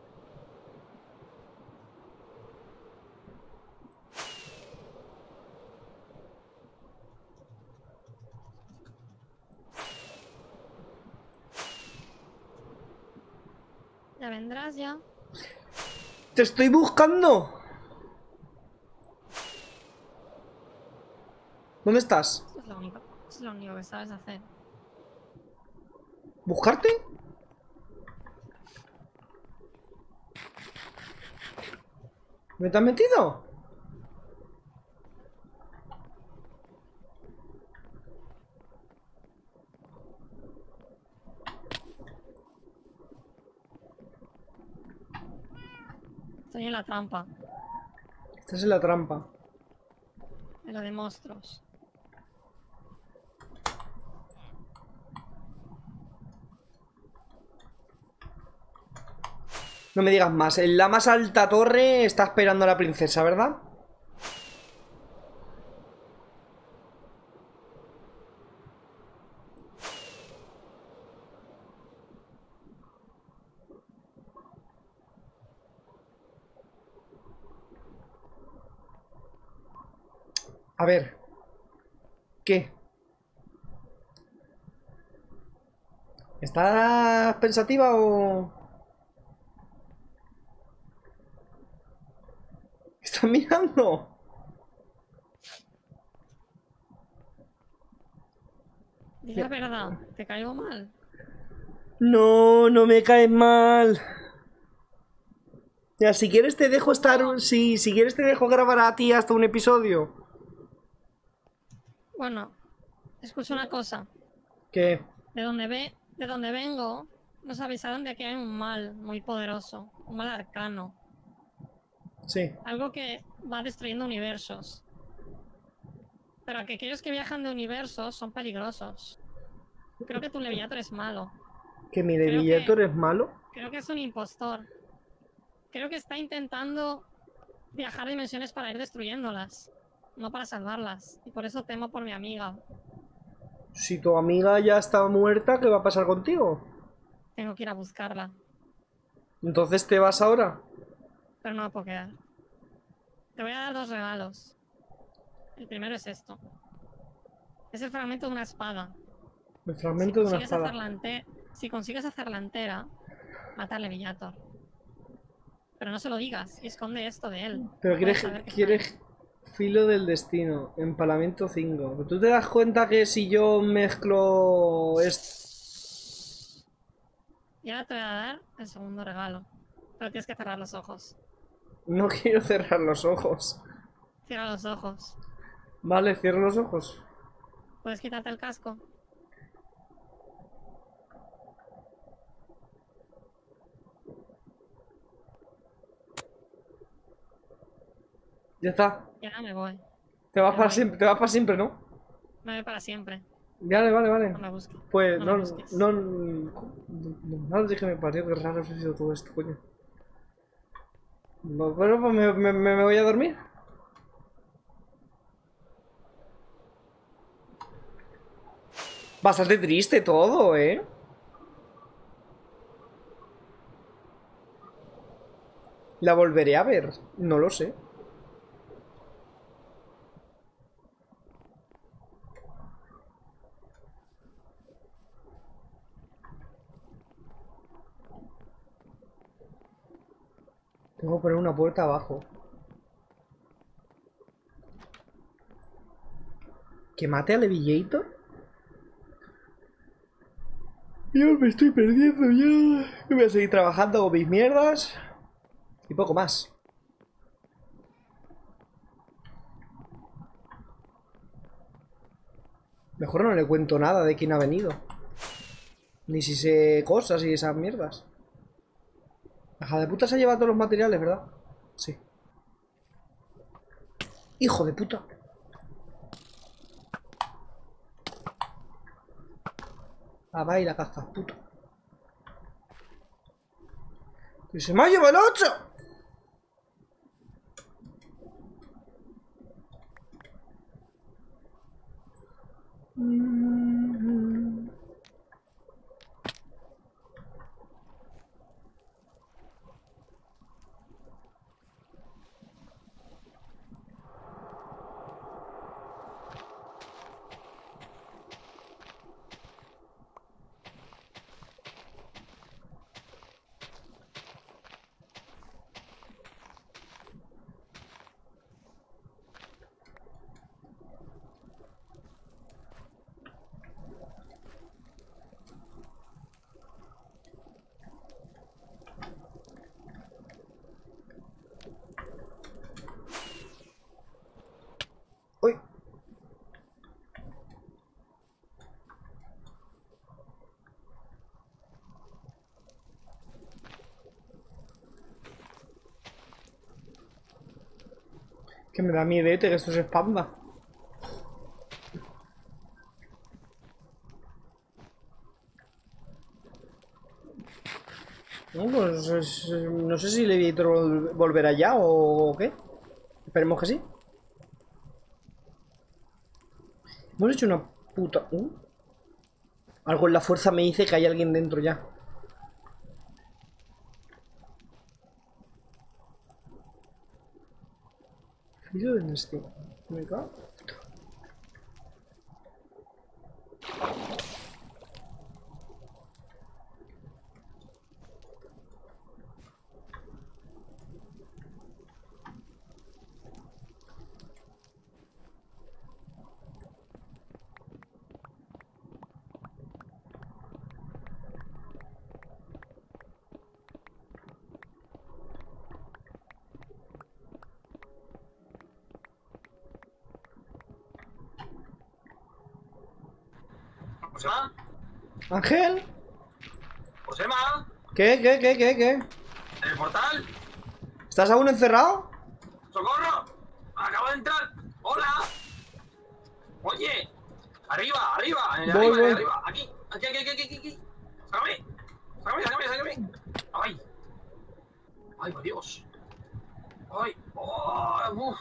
Ya vendrás ya. ¡Te estoy buscando! ¿Dónde estás? Eso es lo único, eso es lo único que sabes hacer. ¿Buscarte? ¿Me te has metido? Estoy en la trampa. Estás en la trampa. En la de monstruos. No me digas más. En la más alta torre está esperando a la princesa, ¿verdad? A ver. ¿Qué? ¿Estás pensativa o...? ¿Estás mirando? Di la verdad, ¿te caigo mal? No, no me caes mal. Ya, si quieres te dejo estar... Sí, si quieres te dejo grabar a ti hasta un episodio. Bueno, escucha una cosa. ¿Qué? De donde ve, de donde vengo, nos avisaron de que hay un mal muy poderoso, un mal arcano, Sí. algo que va destruyendo universos. Pero que aquellos que viajan de universos son peligrosos. Creo que tu Leviator es malo. ¿Que mi Creo Leviator que- es malo? Creo que es un impostor. Creo que está intentando viajar dimensiones para ir destruyéndolas, no para salvarlas. Y por eso temo por mi amiga. Si tu amiga ya está muerta, ¿qué va a pasar contigo? Tengo que ir a buscarla, Entonces te vas ahora. pero no me puedo quedar. Te voy a dar dos regalos. El primero es esto. Es el fragmento de una espada. El Si fragmento de una consigues, espada. hacerla ente- si consigues hacerla entera, mata al Leviator. Pero no se lo digas y esconde esto de él. Pero No quieres, puedes saber que está quieres filo del destino, empalamiento cinco. ¿Tú te das cuenta que si yo mezclo esto... ahí. Y ahora te voy a dar el segundo regalo. Pero tienes que cerrar los ojos. No quiero cerrar los ojos. Cierra los ojos. Vale, cierro los ojos. ¿Puedes quitarte el casco? Ya está. Y ahora me voy. Te vas Me para voy. siempre, te vas para siempre, ¿no? Me voy para siempre. Vale, vale, vale. No me busques. Pues No no, me no, busques. no, no, dije me parió, que raro ha sido todo esto, coño. Bueno, pues me, me, me voy a dormir. Bastante triste todo, ¿eh? La volveré a ver, no lo sé. Tengo que poner una puerta abajo. ¿Que mate a Leviator? Yo me estoy perdiendo ya. Yo voy a seguir trabajando con mis mierdas. Y poco más. Mejor no le cuento nada de quién ha venido. Ni si sé cosas y esas mierdas. La hija de puta se ha llevado todos los materiales, ¿verdad? Sí. Hijo de puta. Ah, va y la casca, puto. ¡Que se me ha llevado el ocho! Uy. Que me da miedete que esto se expanda. No, pues es- no sé si el editor vol- volverá ya o qué. Esperemos que sí. Hemos hecho una puta... Uh. Algo en la fuerza me dice que hay alguien dentro ya. Filo de este. Me cago. ¿Josema? Ángel. ¿Josema? ¿Qué, qué, qué, qué, qué? ¿En el portal? ¿Estás aún encerrado? ¡Socorro! ¡Acabo de entrar! ¡Hola! Oye, arriba, arriba, eh, Voy, arriba, voy. eh, arriba, aquí, aquí, aquí, aquí, aquí, aquí. Sácame, sácame, sácame, sácame. Ay, ay, por Dios. Ay, oh, uf.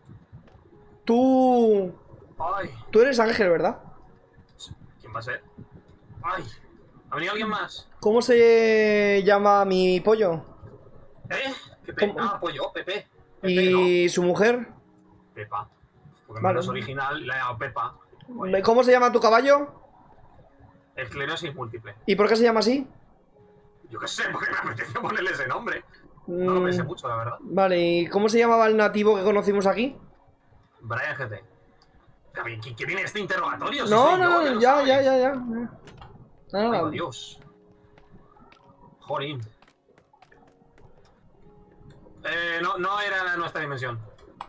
Tú... Ay, Tú eres Ángel, ¿verdad? ¿quién va a ser? Ay, ¿ha venido alguien más? ¿Cómo se llama mi pollo? ¿Eh? ¿Qué pe? ¿Cómo? Ah, pollo, Pepe. Pepe, ¿Y su mujer? ¿no? Pepa. Porque Vale. no es original, la he llamado Pepa. Oye, ¿Cómo se llama tu caballo? esclerosis múltiple. ¿Y por qué se llama así? Yo qué sé, porque me apetece ponerle ese nombre. No lo pensé Mm, mucho, la verdad. Vale, ¿y cómo se llamaba el nativo que conocimos aquí? Brian G T. ¿Qué, qué viene este interrogatorio? Si No, soy yo, no, lo no, ya, sabes. ya, ya, ya. Ay, Nada. por Dios. Jorín. Eh, no, no era nuestra dimensión.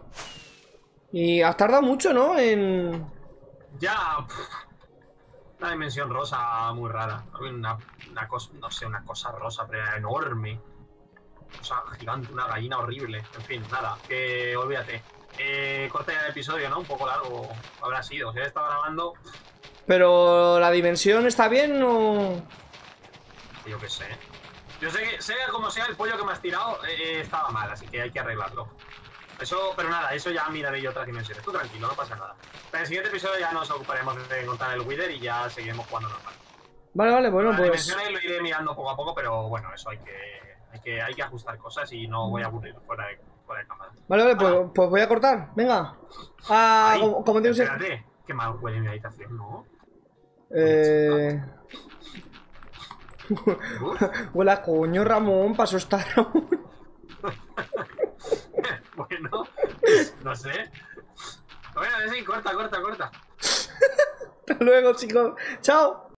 Y has tardado mucho, ¿no? En... Ya. Pff, una dimensión rosa muy rara. Una, una cosa, no sé, una cosa rosa, pero enorme. Cosa gigante, una gallina horrible. En fin, nada, que olvídate. Eh, corte el episodio, ¿no? Un poco largo habrá sido. Si he estado grabando, Pero la dimensión está bien o... yo qué sé. Yo sé que, sea como sea, el pollo que me has tirado eh, estaba mal, así que hay que arreglarlo. Eso, pero nada, eso ya miraré yo otras dimensiones. Tú tranquilo, no pasa nada. En el siguiente episodio ya nos ocuparemos de encontrar el Wither y ya seguiremos jugando normal. Vale, vale, bueno, Las pues... dimensiones lo iré mirando poco a poco, pero bueno, eso hay que, hay que, hay que ajustar cosas y no voy a aburrir fuera de, fuera de cámara. Vale, vale, pues, Ah. pues voy a cortar. Venga. Ah, Ay, como, como tienes... espérate, qué mal huele mi habitación, ¿no? Eh... Uf. Huele a coño, Ramón, paso estar Ramón. Bueno, no sé. Bueno, sí, corta, corta, corta. Hasta luego, chicos. Chao.